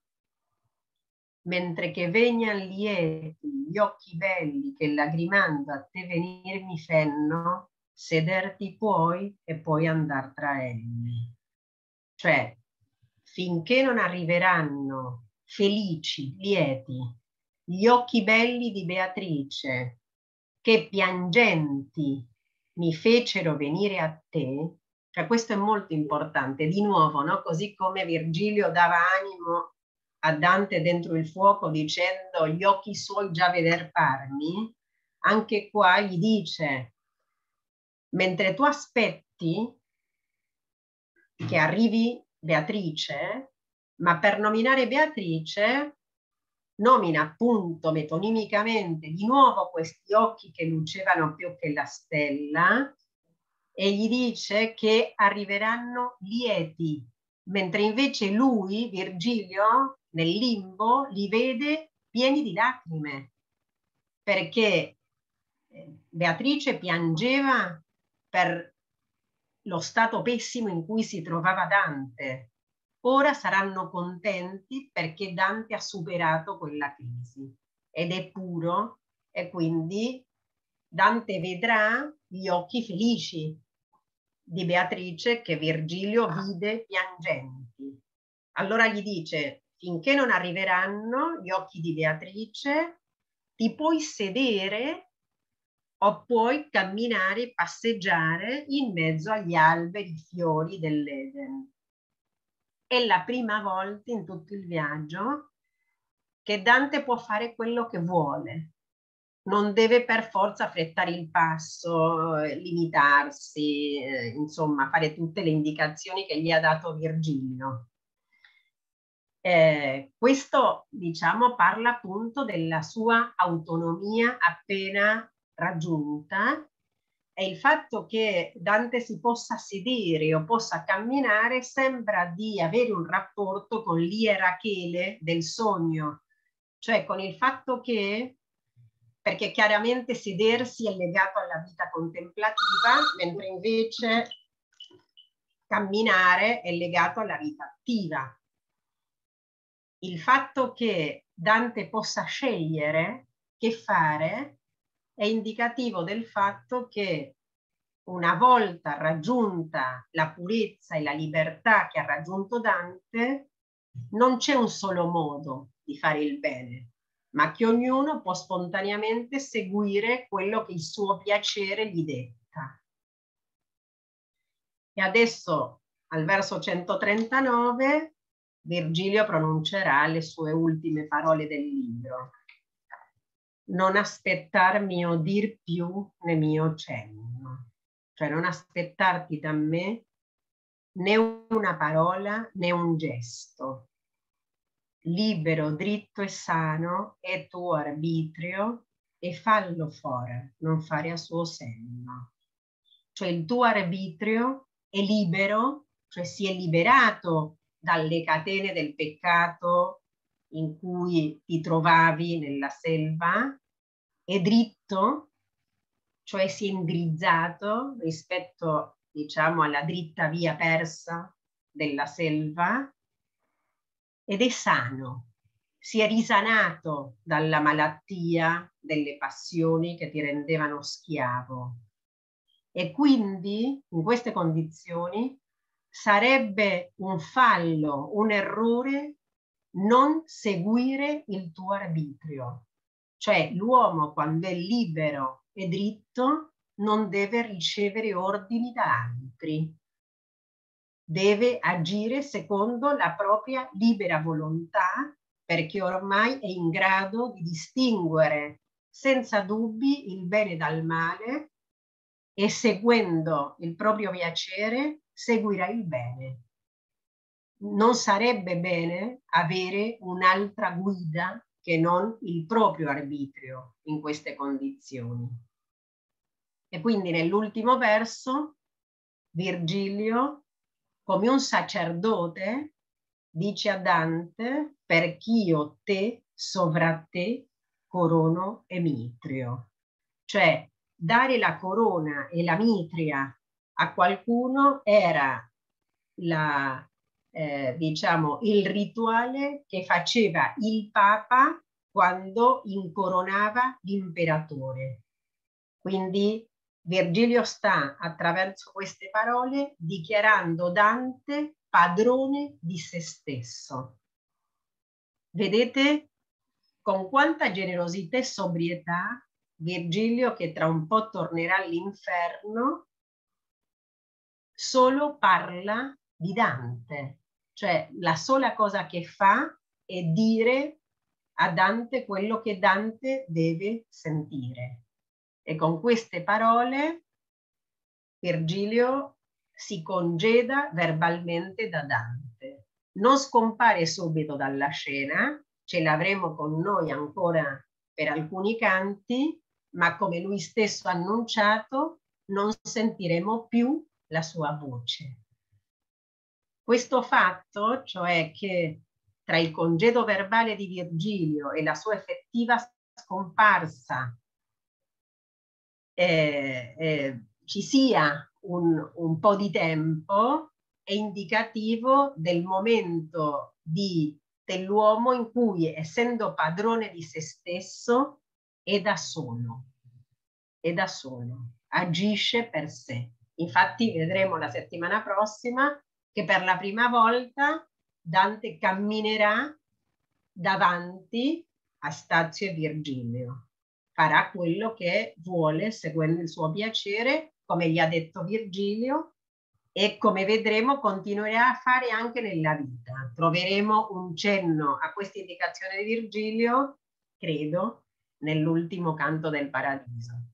mentre che vegnan lieti gli occhi belli che lagrimando a te venir mi fenno, sederti puoi e poi andar tra elli. Cioè, finché non arriveranno felici, lieti, gli occhi belli di Beatrice, che piangenti mi fecero venire a te, cioè questo è molto importante, di nuovo, no? Così come Virgilio dava animo a Dante dentro il fuoco dicendo gli occhi suoi già veder parmi, anche qua gli dice, mentre tu aspetti che arrivi Beatrice, ma per nominare Beatrice nomina appunto metonimicamente di nuovo questi occhi che lucevano più che la stella e gli dice che arriveranno lieti, mentre invece lui, Virgilio, nel limbo, li vede pieni di lacrime, perché Beatrice piangeva per lo stato pessimo in cui si trovava Dante. Ora saranno contenti perché Dante ha superato quella crisi ed è puro e quindi Dante vedrà gli occhi felici di Beatrice che Virgilio vide piangenti. Allora gli dice, finché non arriveranno gli occhi di Beatrice, ti puoi sedere o puoi camminare, passeggiare in mezzo agli alberi fiori dell'Eden. È la prima volta in tutto il viaggio che Dante può fare quello che vuole. Non deve per forza affrettare il passo, limitarsi, insomma, fare tutte le indicazioni che gli ha dato Virgilio. Questo, diciamo, parla appunto della sua autonomia appena raggiunta e il fatto che Dante si possa sedere o possa camminare sembra di avere un rapporto con l'Ierachele del sogno, cioè con il fatto che, perché chiaramente sedersi è legato alla vita contemplativa, mentre invece camminare è legato alla vita attiva. Il fatto che Dante possa scegliere che fare è indicativo del fatto che una volta raggiunta la purezza e la libertà che ha raggiunto Dante, non c'è un solo modo di fare il bene, ma che ognuno può spontaneamente seguire quello che il suo piacere gli detta. E adesso al verso 139 Virgilio pronuncerà le sue ultime parole del libro. Non aspettarmi o dir più né mio cenno, cioè non aspettarti da me né una parola né un gesto. Libero, dritto e sano è tuo arbitrio e fallo fora, non fare a suo senno. Cioè il tuo arbitrio è libero, cioè si è liberato dalle catene del peccato in cui ti trovavi nella selva, è dritto, cioè si è indirizzato rispetto, diciamo, alla dritta via persa della selva, ed è sano, si è risanato dalla malattia delle passioni che ti rendevano schiavo. E quindi in queste condizioni sarebbe un fallo, un errore non seguire il tuo arbitrio. Cioè l'uomo quando è libero e dritto non deve ricevere ordini da altri, deve agire secondo la propria libera volontà perché ormai è in grado di distinguere senza dubbi il bene dal male e seguendo il proprio piacere seguirà il bene. non sarebbe bene avere un'altra guida che non il proprio arbitrio in queste condizioni. E quindi nell'ultimo verso Virgilio, come un sacerdote, dice a Dante: perch'io te sovra te corono e mitrio. Cioè dare la corona e la mitria a qualcuno era diciamo, il rituale che faceva il Papa quando incoronava l'imperatore. Quindi Virgilio sta, attraverso queste parole, dichiarando Dante padrone di se stesso. Vedete con quanta generosità e sobrietà Virgilio, che tra un po' tornerà all'inferno, solo parla di Dante. Cioè la sola cosa che fa è dire a Dante quello che Dante deve sentire. E con queste parole Virgilio si congeda verbalmente da Dante. Non scompare subito dalla scena, ce l'avremo con noi ancora per alcuni canti, ma come lui stesso ha annunciato, non sentiremo più la sua voce. Questo fatto, cioè che tra il congedo verbale di Virgilio e la sua effettiva scomparsa ci sia un po' di tempo, è indicativo del momento dell'uomo in cui, essendo padrone di se stesso, è da solo, agisce per sé. Infatti vedremo la settimana prossima che per la prima volta Dante camminerà davanti a Stazio e Virgilio. Farà quello che vuole seguendo il suo piacere, come gli ha detto Virgilio, e come vedremo continuerà a fare anche nella vita. Troveremo un cenno a questa indicazione di Virgilio, credo, nell'ultimo canto del Paradiso.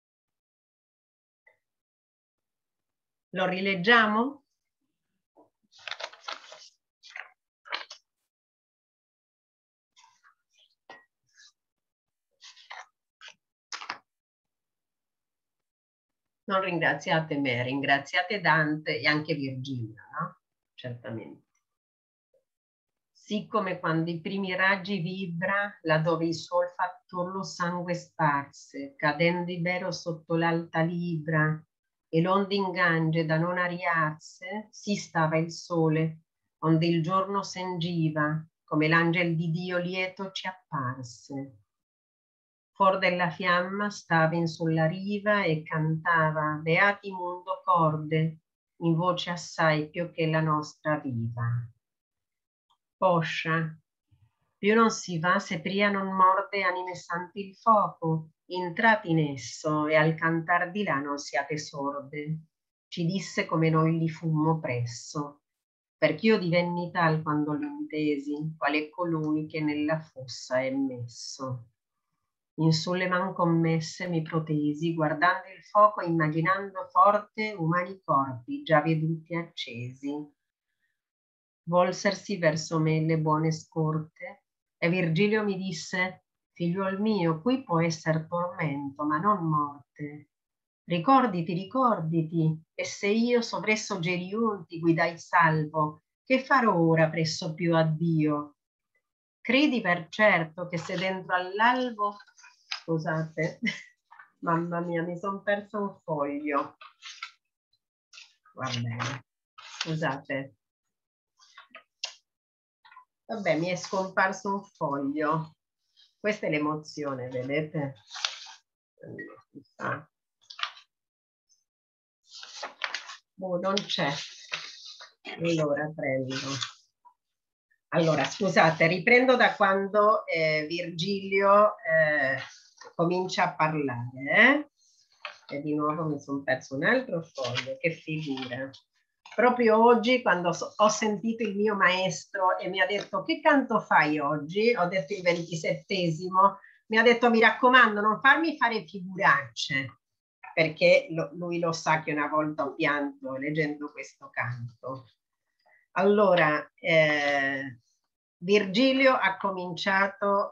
Lo rileggiamo? Non ringraziate me, ringraziate Dante e anche Virgilio, no? Certamente. Sì come quando i primi raggi vibra, laddove il sol fa torlo sangue sparse, cadendo ibero sotto l'alta libra, e l'onde ingange da non ariarse, sì stava il sole, onde il giorno sengiva, come l'angel di Dio lieto ci apparse. For della fiamma stava in sulla riva e cantava beati mundo corde, in voce assai più che la nostra viva. Poscia, più non si va se pria non morde anime santi il fuoco, entrati in esso e al cantar di là non siate sorde. Ci disse come noi li fummo presso, perch'io divenni tal quando l'intesi, quale colui che nella fossa è messo. In sulle man commesse mi protesi, guardando il fuoco e immaginando forte umani corpi già veduti accesi. Volsersi verso me le buone scorte e Virgilio mi disse: figliuol mio, qui può essere tormento, ma non morte. Ricorditi, e se io sovresso Geriun ti guidai salvo, che farò ora presso più a Dio? Credi per certo che se dentro all'albo, scusate, mamma mia, mi sono perso un foglio. Va bene, scusate. Vabbè, mi è scomparso un foglio. Questa è l'emozione, vedete? Oh, non c'è. Allora prendo. Allora, scusate, riprendo da quando Virgilio comincia a parlare. E di nuovo mi sono perso un altro foglio, che figura. Proprio oggi, quando ho sentito il mio maestro e mi ha detto: che canto fai oggi? Ho detto il 27esimo. Mi ha detto: mi raccomando, non farmi fare figuracce, perché lui lo sa che una volta ho pianto leggendo questo canto. Allora, Virgilio ha cominciato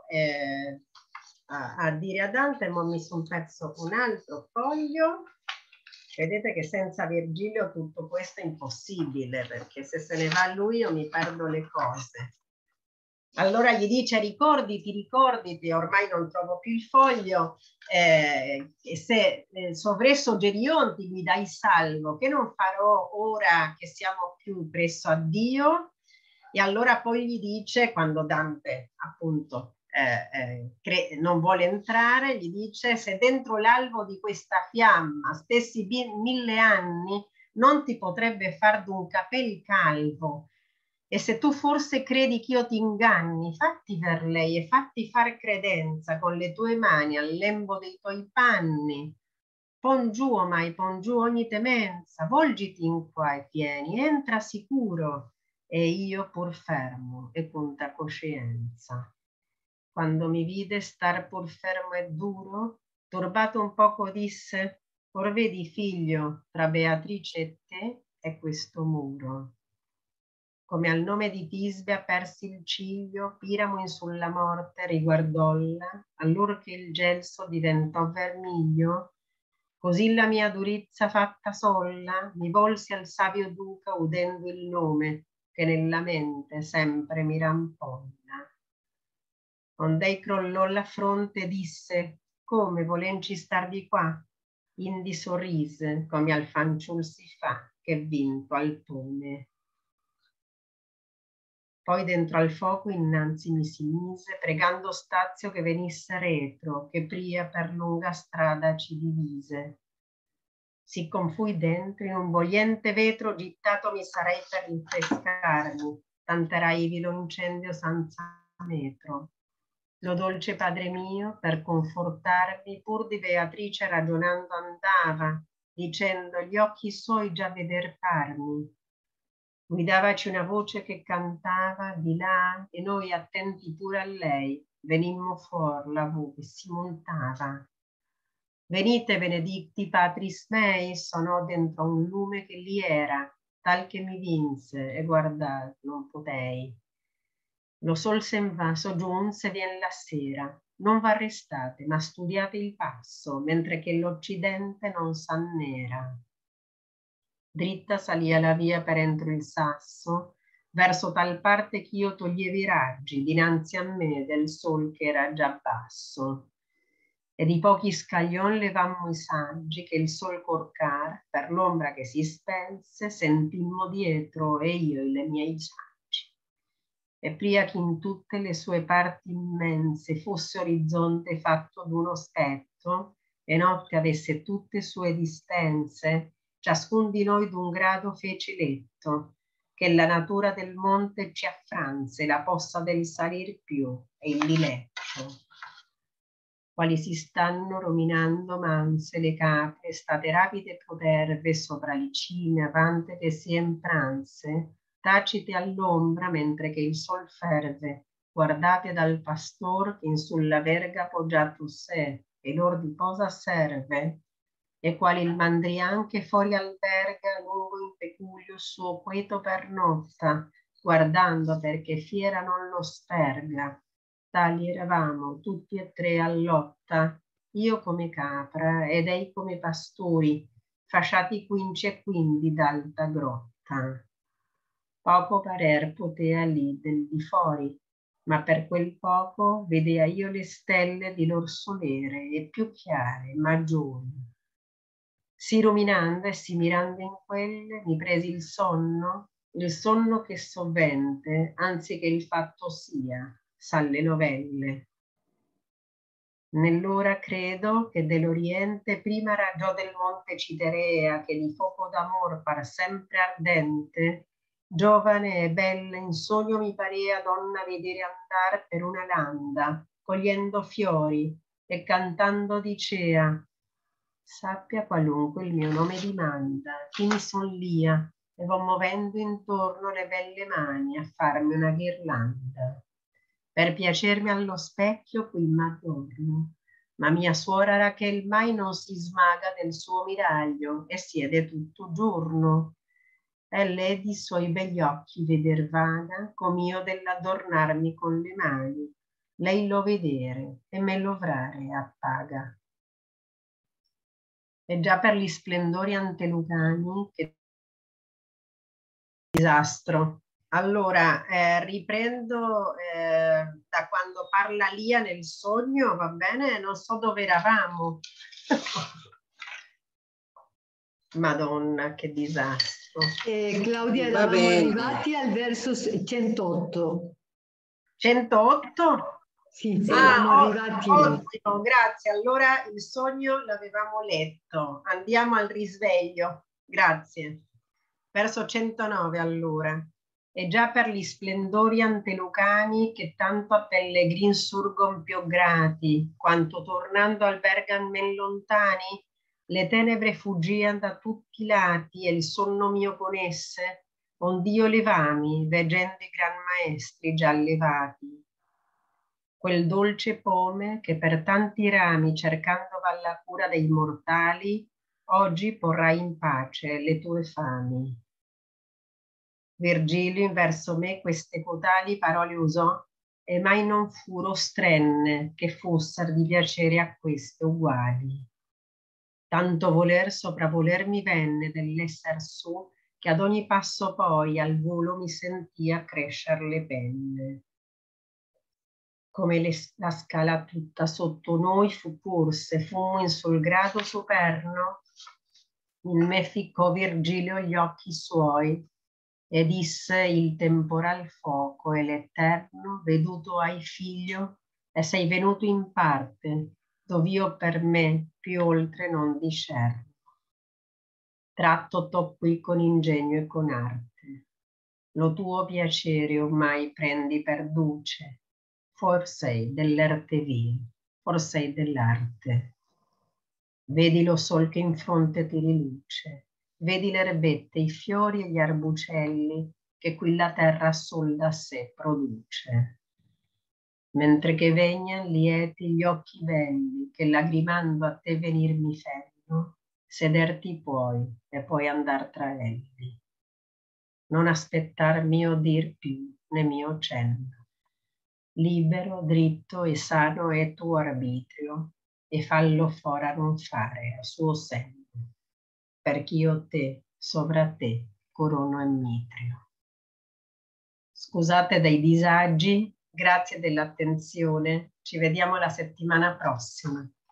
a dire a Dante, ma mi sono perso un altro foglio. Vedete che senza Virgilio tutto questo è impossibile, perché se se ne va lui io mi perdo le cose. Allora gli dice ricorditi, ormai non trovo più il foglio, e se sovresso Gerionti mi dai salvo, che non farò ora che siamo più presso a Dio. E allora poi gli dice, quando Dante appunto non vuole entrare, gli dice: se dentro l'alvo di questa fiamma stessi 1000 anni, non ti potrebbe far d'un capel calvo. E se tu forse credi che io ti inganni, fatti ver lei e fatti far credenza con le tue mani al lembo dei tuoi panni. Pon giù omai, pon giù ogni temenza, volgiti in qua e tieni, entra sicuro, e io pur fermo e punta coscienza. Quando mi vide star pur fermo e duro, turbato un poco disse: or vedi figlio, tra Beatrice e te è questo muro. Come al nome di Tisbe apersi il ciglio, Piramo in sulla morte riguardolla, allor che il gelso diventò vermiglio, così la mia durizza fatta solla, mi volsi al savio duca udendo il nome, che nella mente sempre mi rampolla. Ond'ei crollò la fronte e disse: come volenci star di qua? Indi sorrise, come al fanciul si fa, che vinto al pome. Poi dentro al fuoco innanzi mi si mise, pregando Stazio che venisse retro, che pria per lunga strada ci divise. Siccome fui dentro, in un bogliente vetro gittato mi sarei per rinfrescarmi, tant'era ivi lo incendio senza metro. Lo dolce padre mio, per confortarmi, pur di Beatrice ragionando andava, dicendo gli occhi suoi già veder farmi. Guidavaci una voce che cantava di là e noi attenti pure a lei, venimmo fuor la voce si montava. Venite benedicti patris mei, sonò dentro un lume che lì era, tal che mi vinse e guardar non potei. Lo sol sen va, soggiunse, vien la sera, non v'arrestate, ma studiate il passo, mentre che l'Occidente non s'annera. Dritta salia la via per entro il sasso, verso tal parte ch'io toglievi i raggi dinanzi a me del sol che era già basso. E di pochi scaglion levammo i saggi che il sol corcar, per l'ombra che si spense, sentimmo dietro e io e le miei saggi. E pria che in tutte le sue parti immense fosse orizzonte fatto d'uno spetto, e notte avesse tutte sue distense, ciascun di noi d'un grado fece letto, che la natura del monte ci affranse, la possa del salir più e il diletto. Quali si stanno rominando manse le capre, state rapide proterve sopra le cime, avante che si empranze, tacite all'ombra mentre che il sol ferve, guardate dal pastor che in sulla verga poggiato sé, e lor di posa serve, e quali il mandrian che fuori alberga lungo in peculio suo queto pernotta, guardando perché fiera non lo sperga. Tali eravamo tutti e tre all'otta, io come capra ed ei come pastori, fasciati quinci e quindi d'alta grotta. Poco parer potea lì del di fuori, ma per quel poco vedea io le stelle di lor solere e più chiare, maggiori. Si ruminando e si mirando in quelle, mi presi il sonno che sovente, anzi che il fatto sia, s'alle novelle. Nell'ora credo che dell'Oriente prima raggiò del monte Citerea, che di fuoco d'amor par sempre ardente, giovane e bella in sogno mi parea donna vedere andar per una landa, cogliendo fiori e cantando dicea: sappia qualunque il mio nome dimanda, chi mi son lia, e vo movendo intorno le belle mani a farmi una ghirlanda. Per piacermi allo specchio qui m'adorno, ma mia suora Rachel mai non si smaga del suo miraglio e siede tutto giorno. Elle di suoi begli occhi veder vaga, com'io dell'adornarmi con le mani, lei lo vedere e me lovrare appaga. E già per gli splendori antelugani, che disastro. Allora, riprendo da quando parla Lia nel sogno, va bene? Non so dove eravamo. Madonna, che disastro. Claudia, eravamo arrivati al verso 108. 108? Sì, eravamo arrivati lì. Ottimo, grazie. Allora il sogno l'avevamo letto. Andiamo al risveglio. Grazie. Verso 109 allora. E già per gli splendori antelucani che tanto a pellegrin surgon più grati, quanto tornando albergan men lontani, le tenebre fuggian da tutti i lati e il sonno mio con esse, ond'io levami, veggendo i gran maestri già levati. Quel dolce pome che per tanti rami cercando va la cura dei mortali, oggi porrai in pace le tue fami. Virgilio verso me queste cotali parole usò e mai non furo strenne che fossero di piacere a queste uguali. Tanto voler sopravoler mi venne dell'esser su che ad ogni passo poi al volo mi sentia crescer le penne. Come la scala tutta sotto noi fu corse, fummo in sul grado superno, in me ficcò Virgilio gli occhi suoi e disse il temporal fuoco e l'eterno veduto hai figlio e sei venuto in parte dov'io per me più oltre non discerno. Tratto t'ho qui con ingegno e con arte, lo tuo piacere ormai prendi per duce, fors'ei dell'arte vil, fors'ei dell'arte. Vedi lo sol che in fronte ti riluce, vedi l'erbette, i fiori e gli arbucelli che qui la terra sol da sé produce. Mentre che vegnan lieti gli occhi belli che lagrimando a te venir mi fenno, sederti puoi e puoi andar tra elli. Non aspettar mio dir più né mio cenno. Libero, dritto e sano è tuo arbitrio e fallo fora non fare a suo senno, perch'io te, sovra te, corono e mitrio. Scusate dei disagi, grazie dell'attenzione, ci vediamo la settimana prossima.